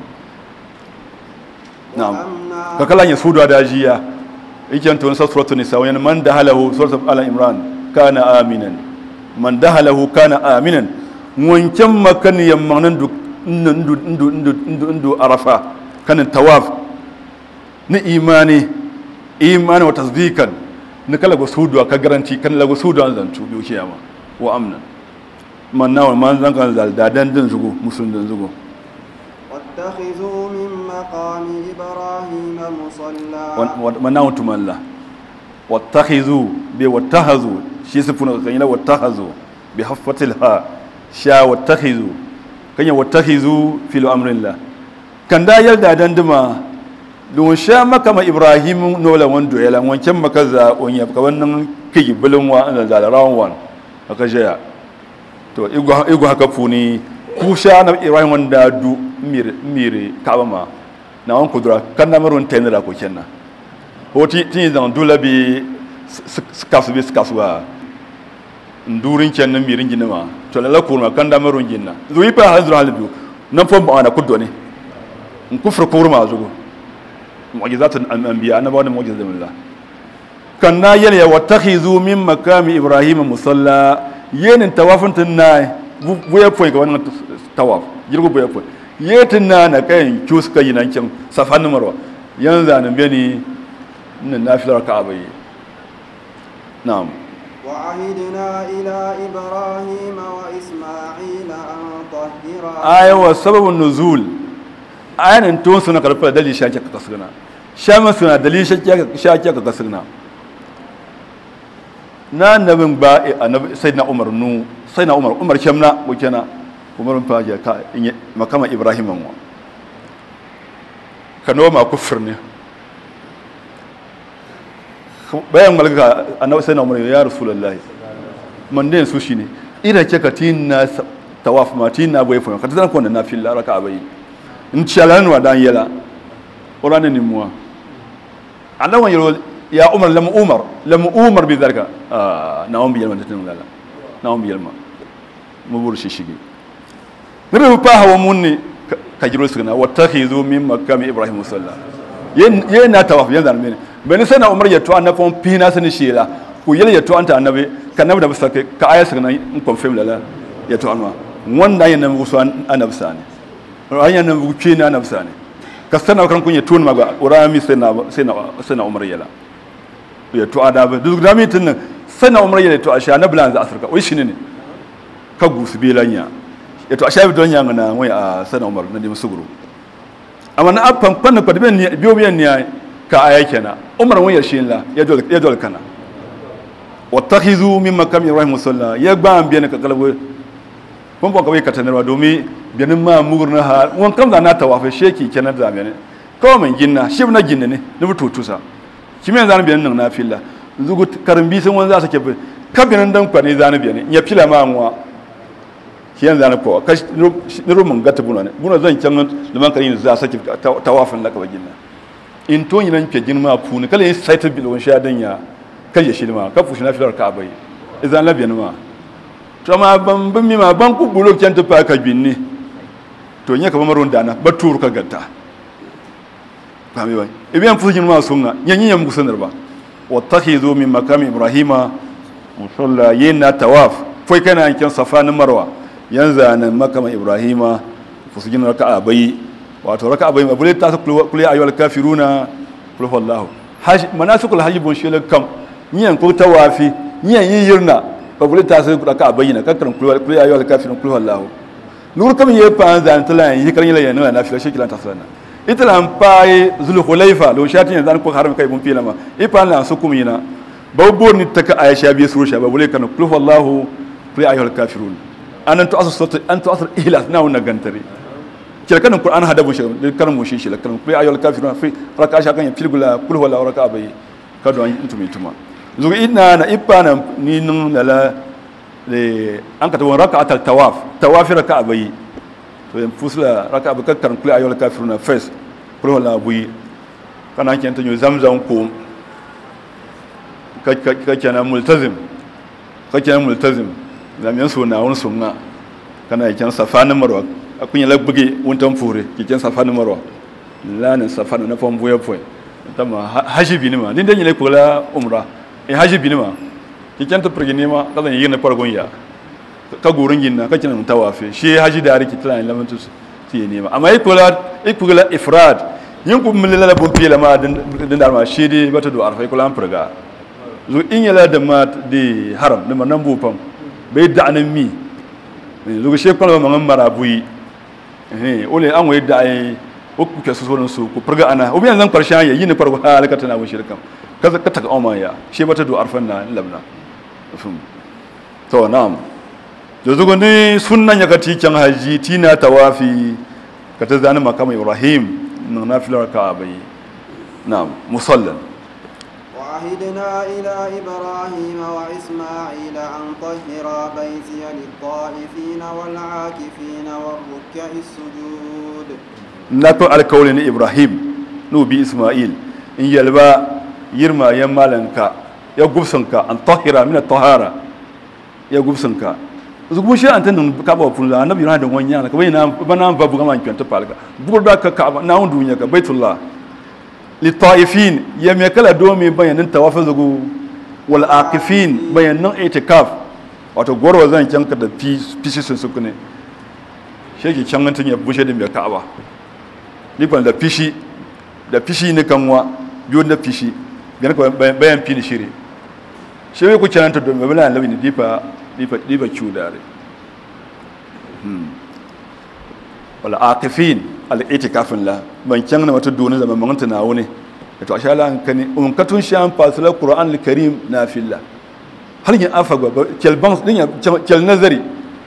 na'am ka kala ya sudu da jiya yake to suratul nisa wa man dahalahu suratul al imran kana aminan man dahalahu kana aminan wancan makan yamman duk ndu ndu ndu ndu ndu arafa kan tawaf ni imani imani wa tasdiqan ni kala go sudu ka garanti kan la go sudu an zan tubi kiyama wa amna man nawa man zan kan zal da dan din zugo musun din zugo واتخذوا من مقام إبراهيم مصلى وناو تملا واتخذوا بواتخذوا شي سفنا كان واتخذوا بحفة الها شا واتخذوا كان واتخذوا في الأمر الله كان دا يلدا دندما don sha maka ma Ibrahim nola wando yala wancan maka za on ya ka wannan kiji bulun wa an da rawan aka jaya to igo igo haka funi ku sha na Ibrahim wanda du mire mire kabama na on kudura kan na marun tenira ko kenna hoti tin zan dula bi skasu bi skasu wa ndurin kenna mirin ginama to la kurma kan da marun ginna zuyi pa hazru halbu nan fo ba na kuddo ne in kufur kurma zugo mu'jizatun anbiya annabawa da mu'jizatun Allah kan na yana ya watakhizu min makami Ibrahim musalla yenin tawafin tunna buya foi ga wannan tawaf jirgo buya foi yetin na na kayan kyus kai nan kin safan marwa yanzu anan bani nan nafilar ka'aba yi na'am وعهدنا إلى إبراهيم وإسماعيل أن طهرا أيوة سبب النزول أين تون سنة كرفة دليل شاكك كسرنا شام سنة دليل شاكك شاكك كسرنا na annabin ba annabi sayyidina Umar nu sayyidina Umar Umar kemna wukena Umar faje ka makama Ibrahim wa kano ma kufur ne bayan malaka annabi sayyidina Umar ya rasulullahi man den su shine ira ke ka tinna tawaf ma tinna boye fa ka tana ko na nafil raka bai in chalan wa dan yela orana ni muwa annabi yaro يا عمر لم أمر لم أمر بذلك آه نعم بيلما تتنم لا لا نعم بيلما مبور شيشيجي نبي باه ومني كجرو سكنا واتخذوا من مقام إبراهيم صلى ين ين نتوافق ين ذا مني بني سنة عمر يتوان نفهم بينا سنة شيلا ويلا يتوان تانبي كان نبي نبصك كأي سكنا نكون فيم لا لا يتوان ما وان دا ينبغي سوان أنا بساني رأي ينبغي بينا أنا بساني كسرنا وكان كوني تون ما بقى ورامي سنة سنة سنة عمر يلا ya to adabe duk da mitin nan sana umar ya to asha na bulan za asirka wai shine ne ka gusu belanya ya to asha bi don yanga na wai a sana umar na dimu suguru amma na afan fanna ko ben ne biyo biyan ne ka aya kenan umar wai ya shin la ya dole ya dole kana wattakhizu min makam ibrahim sallallahu ya ba an biyan ka kalabo kun ba ka wai ka tanarwa domin biyanin ma mugurna ha won kam da na tawafa sheki kenan da biyan kawai man ginna shi na ginna ne na tutusa kimi zan biyan nan na filla zugu karambi sun wanda za su ke kabinan dan kwani zan biyan ya fila ma anwa kiyan zan ko kash niru mun gata buna ne buna zan can da man karin za su ke tawafin la ka bagina in to yin nan ke girma funi kala yin saitar bilon sha dan ya kai ya shi ma ka fushi na filar ka bai idan la biyan ma to ma ban ban mi ma ban ku bulo kyan ta fa ka binni to nya ka maron dana batur ka gatta fami wai ibiyan fujin ma sunna yanyin yam gusanar ba wattakhidhu min makam ibrahima musalla yina tawaf foi kana yankin safa na marwa yanzu nan makam ibrahima fujin raka'a bai wato raka'a bai abule ta su kulli ayyuhal kafiruna qul huwallahu hajj manasikul hajj bun shela kam yiyan ko tawafi yiyan yirna abule ta su raka'a bai na kakkan kulli ayyuhal kafiruna qul huwallahu nur kam yepa zan talan yi kan yila yana na fi shekilan tasana italan pai zulu hulaifa lo shatin zan ko haram kai bun fila ma ipan la su kumina babbo ni taka aisha bi suru sha babule kan qul wallahu qul ayyuhal kafirun anan to asas an to asar ihlas na wannan gantare kira kan qur'an hadabu shi kan mu shi shi kan qul ayyuhal kafirun fi raka sha kan filgula qul wallahu raka bai kado an intum ituma zuga inna na ipana ni nun la le an ka tawon raka'at al tawaf tawaf raka'a bai to yan fusla raka'a ba kakkar kula ayyul kafiruna first kula wala bui kana ken tanyo zamzam ko ka ka kana multazim ka kana multazim lam yan sunna won sunna kana ken safa na marwa akunya la bugi wontan fure ki ken safa na marwa lanin safa na fam buya foi tama haji binima din dan yele kula umra e haji binima ki ken to prigini ma kadan yina pargon ya ka gurin ginna ka ken tawafi shi haji da riki tlan lamantu ti ne ma amma e kula e kula ifrad yin ku milala bo pila ma din dar ma shi di bata do arfa kula amprga zo in yala da ma di haram da nan bu fam bai da anan mi zo she kula ma mara buyi eh ole an wai da ai o ku ke so su ku prga ana o biyan zan karshen ya yin farko halaka tana bu shirkan kaza ka taka oma ya she bata do arfan na labna to na'am to zugo ni sunnan ya kati can haji tina tawafi ka ta zani makam ibrahim na nafilar ka'abai na'am musallan وعهدنا إلى إبراهيم وإسماعيل أن طهرا بيتي للطائفين والعاكفين والركع السجود نكو الكولين إبراهيم نوبي إسماعيل إن يلبا يرمى يمالنك يغبسنك أن طهرا من الطهارة يغبسنك zugu shi anta nun ka ba fulla annabi yana da wanya ka bai na bana babu gaman kyanta falga bugur da ka ka na won dunya ka baitullah li taifin ya me kala domi bayanin tawafi zugu wal aqifin bayanin itikaf wato gorwa zan kyanka da fishi sun suku ne shege can tun ya bushe da me ka'aba ni ban da fishi da fishi ne kanwa biyo da fishi ga bayan fini shiri shi ku cananta domi bala annabi ne difa diba diba cudare hmm wala aqifin al itikafin la ban can na wata doni zaman manganta na wone to asha Allah kani um katun shan fasala qur'an al karim nafilla har yin afa gaba kelban din ya kel nazari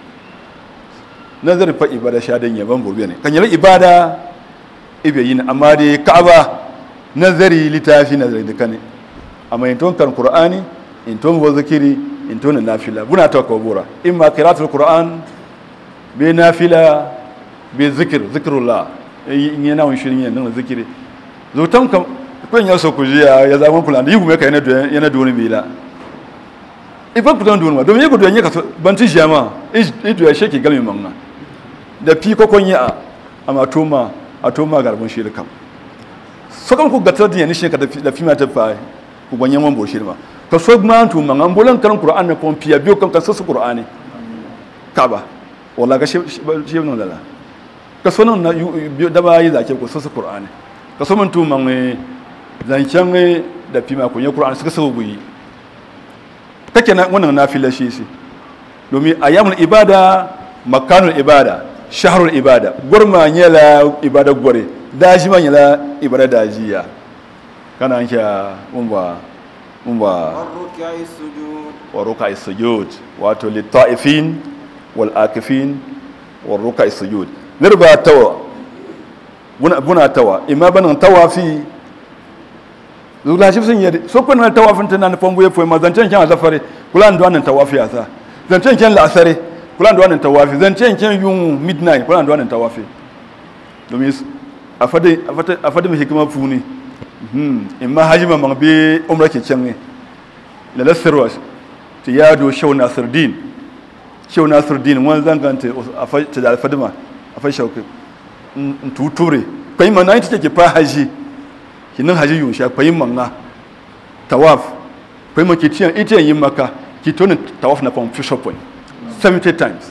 nazari fa ibada sha dan yaban burbe ne kan yi ibada ibe yin amma dai ka'aba nazari litafi nazari da kane amma in ton kan qur'ani in ton wa zikiri in tona nafila buna ta kabura imma qira'atul qur'an bi nafila bi zikr zikrullah in yana wani shirin yana zikiri zutan kam kun ya so kujiya ya zaman plan da yugo me kai na do yana do ni bila ifa kutan do ni domin yugo do yanya ka banti jama i do ya sheki galmi manna da fi ko kon ya amma toma atoma garbin shirka so kan ku gatar da yani shi ka da fi ma ta fa ku banyan wan bo shirma ka so ma tu man an bolan kan qur'an na pompiya biyo kan kan sasu qur'ani kaba walla ga shi shi non lala ka so non na da ba yi zake ko sasu qur'ani ka so man tu man zancan da fima ko ya qur'ani suka sabo buyi take na wannan nafila shi shi domin ayyamul ibada makanul ibada shahrul ibada gurma yala ibada gore daji man yala ibada dajiya kana an sha umba والركع السجود وركع السجود واتو للطائفين والآكفين والركع السجود نربا توا بنا بنا توا إما بنا توا في زولا شوف سنير سو كنا توا فنتنا نفهم ويا فما زنتين كان زفري كلان دوان توا في هذا زنتين كان لأسري كلان دوان توا في زنتين كان يوم midnight كلان دوان توا في دوميس أفادي أفادي أفادي مهكما فوني hmm imma hajima man bi umra ke can ne la lasirwas ti yado shaw nasiruddin shaw nasiruddin wan zangante afa ta da fadima afa shauke tuture kai man nan take fa haji kinin haji yun sha kai man na tawaf kai man ke tiyan ita yin maka ki tonin tawaf na fam fish point seventy times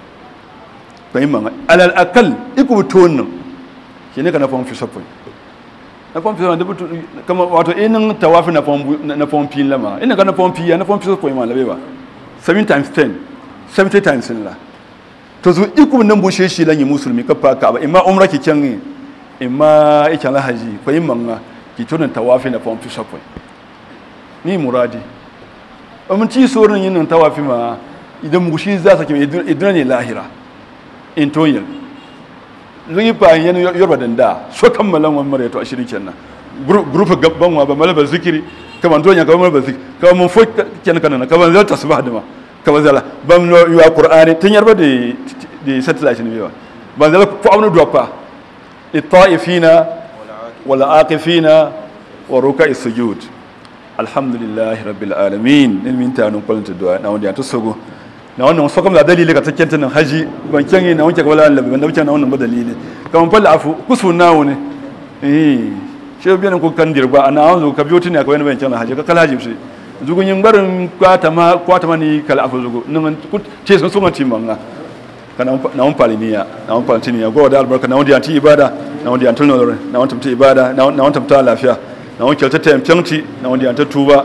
kai man alal akal iku tonin kine kana fam fish point na pompi na debutu kama wato inin tawafi na pompi na pompi lama ina kana pompi ya na pompi so ko imala beba seven times ten seventy times la to zu iku nan bo sheshi lan yi musulmi ka fa ka ba imma umra ki kan imma ikan la haji ko imma ki tonin tawafi na pompi so ko ni muradi amun ci sorin yin tawafi ma idan mushi za sake idan ne lahira in toyin zai ba yan yorba danda so kammalan wannan mare to ashirin kenan group gabban wa ba malaba zikiri kaman donya kaman malaba zikiri kaman mun fo kenan kana kaman zai tasbih da ma ka wazala bam no yu alqur'ani tin yarba de de satellite ni biwa ban zala fo amnu dropa للطائفين والعاكفين وركع السجود الحمد لله رب العالمين من تانو قلت الدعاء na wanda ya tusugo na wannan so kuma dalili ka take tantan haji ban kyan na wanke wala Allah ban da wuce na wannan dalili kaman falla afu kusun nawo ne eh she biyan ko kan dirba ana wanzo ka biyo tuni akwai ban kyan haji ka kala haji shi zugun yin barin kwata ma kwata mani kala afu zugo nan ce sun so man timanga kana na on paliniya na on paliniya go da albarka na wanda anti ibada na wanda anti nolore na wanda anti ibada na wanda anti lafiya na wanda kyauta temtemti na wanda anti tuba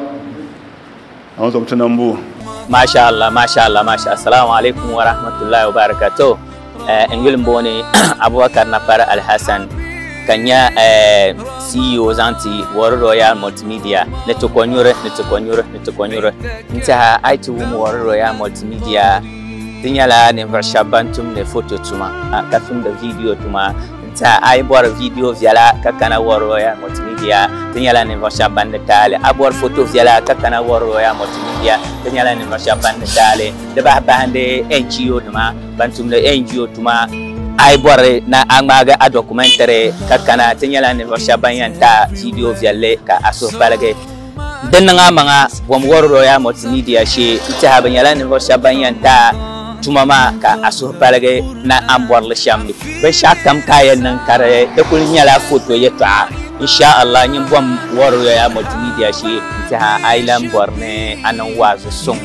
na wanda anti nambu masha Allah masha Allah masha assalamu alaikum wa rahmatullahi wa barakatuh eh ngil mboni Abubakar Napara Al-Hassan kanya eh C E O zanti World Royal Multimedia ne to konyure ne to konyure ne to konyure nta I T W World Royal Multimedia tinyala ne vershabantum ne photo tuma kafin da video tuma ta ai bor video viala kakana woro ya multimedia tinyala ne vershaban tale abor photo viala kakana woro ya multimedia tinyala ne vershaban tale da ba bande N G O tuma bantum ne N G O tuma ai bor na amaga a documentary kakana tinyala ne vershaban yanta video viale ka aso balage dan nga manga wam woro ya multimedia she ita haban yala ne vershaban yanta tumama ka aso palage na ambor le shamni be shakam kayen nan kare da kul nyala photo yeta insha Allah nyim bom woro ya multimedia shi ta island borne anan wazo sung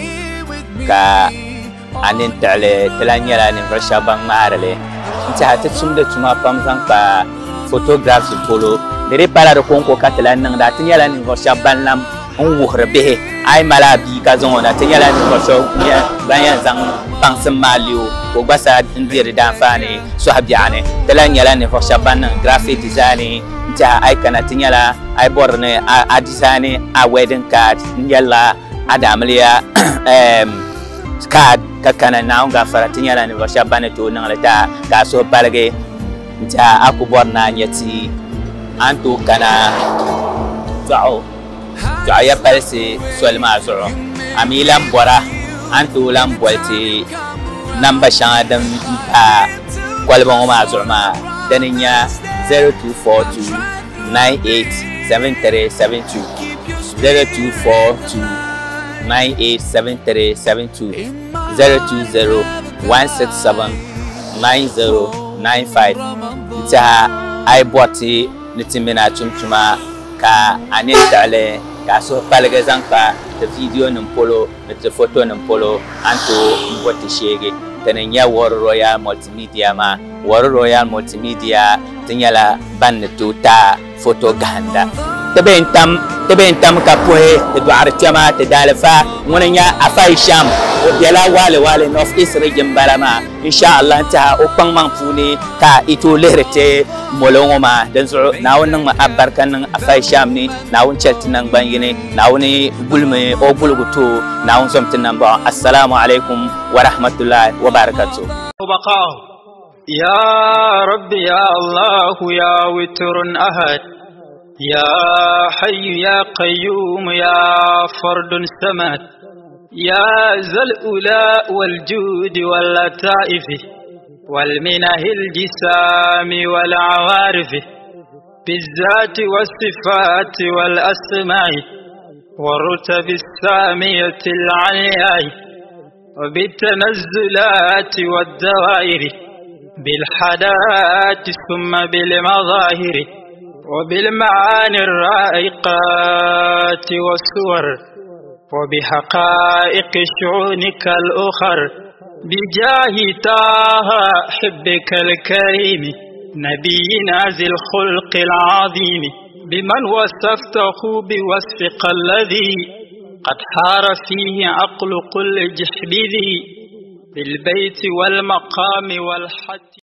ka anin tale telanyala ni vershaban marale ta ta sumda tuma pamzan ka photography polo dere para ko ko katalan nan da tinyala ni vershaban lam on wuhre behe ay malabi ka zona tinyala ni vershaban ya bayan zang pansem malio ko basa ndir dan fane so habiane dalan yala ne fo shaban graphic design ja ay kana tinyala ay borne a design a wedding card nyala adamliya em card ka kana naunga fara tinyala ne fo shaban to nan la ta ka so balage ja aku borna nyati anto kana zao ja ya parse solma zoro amilam bora anto lam bolti number shadam pa kwalban ma zurma daninya zero two four two nine eight seven three seven two zero two four two nine eight seven three seven two zero two zero one six seven nine zero nine five ta ai boti nitimina chumchuma ka anetale ka so palga zanka da video nin polo da photo nin polo anto wati shege tananya World Royal Multimedia ma World Royal Multimedia tinyala ban tuta photo ganda taben tam taben tam ka poe de duar tiama te dalfa munanya afai sham o biala wale wale of East region balama insha Allah ta o pang mang puni ka itu lerete molongo ma dan so nawon nang ma abarkan nang afai sham ni nawon chelti nang bangine nawoni bulme o bulgutu nawon somtin nang ba assalamu alaikum wa rahmatullahi wa barakatuh ya rabbi ya Allah ya witrun ahad يا حي يا قيوم يا فرد السماد يا ذا الأولاء والجود واللطائف والمنه الجسام والعوارف بالذات والصفات والأسماء والرتب السامية العلياء وبالتنزلات والدوائر بالحدات ثم بالمظاهر وبالمعاني الرائقات والصور وبحقائق شؤونك الأخر بجاه طه حبك الكريم نبينا ذي الخلق العظيم بمن وصفته بوصفك الذي قد حار فيه عقل كل جحبذي بالبيت والمقام والحج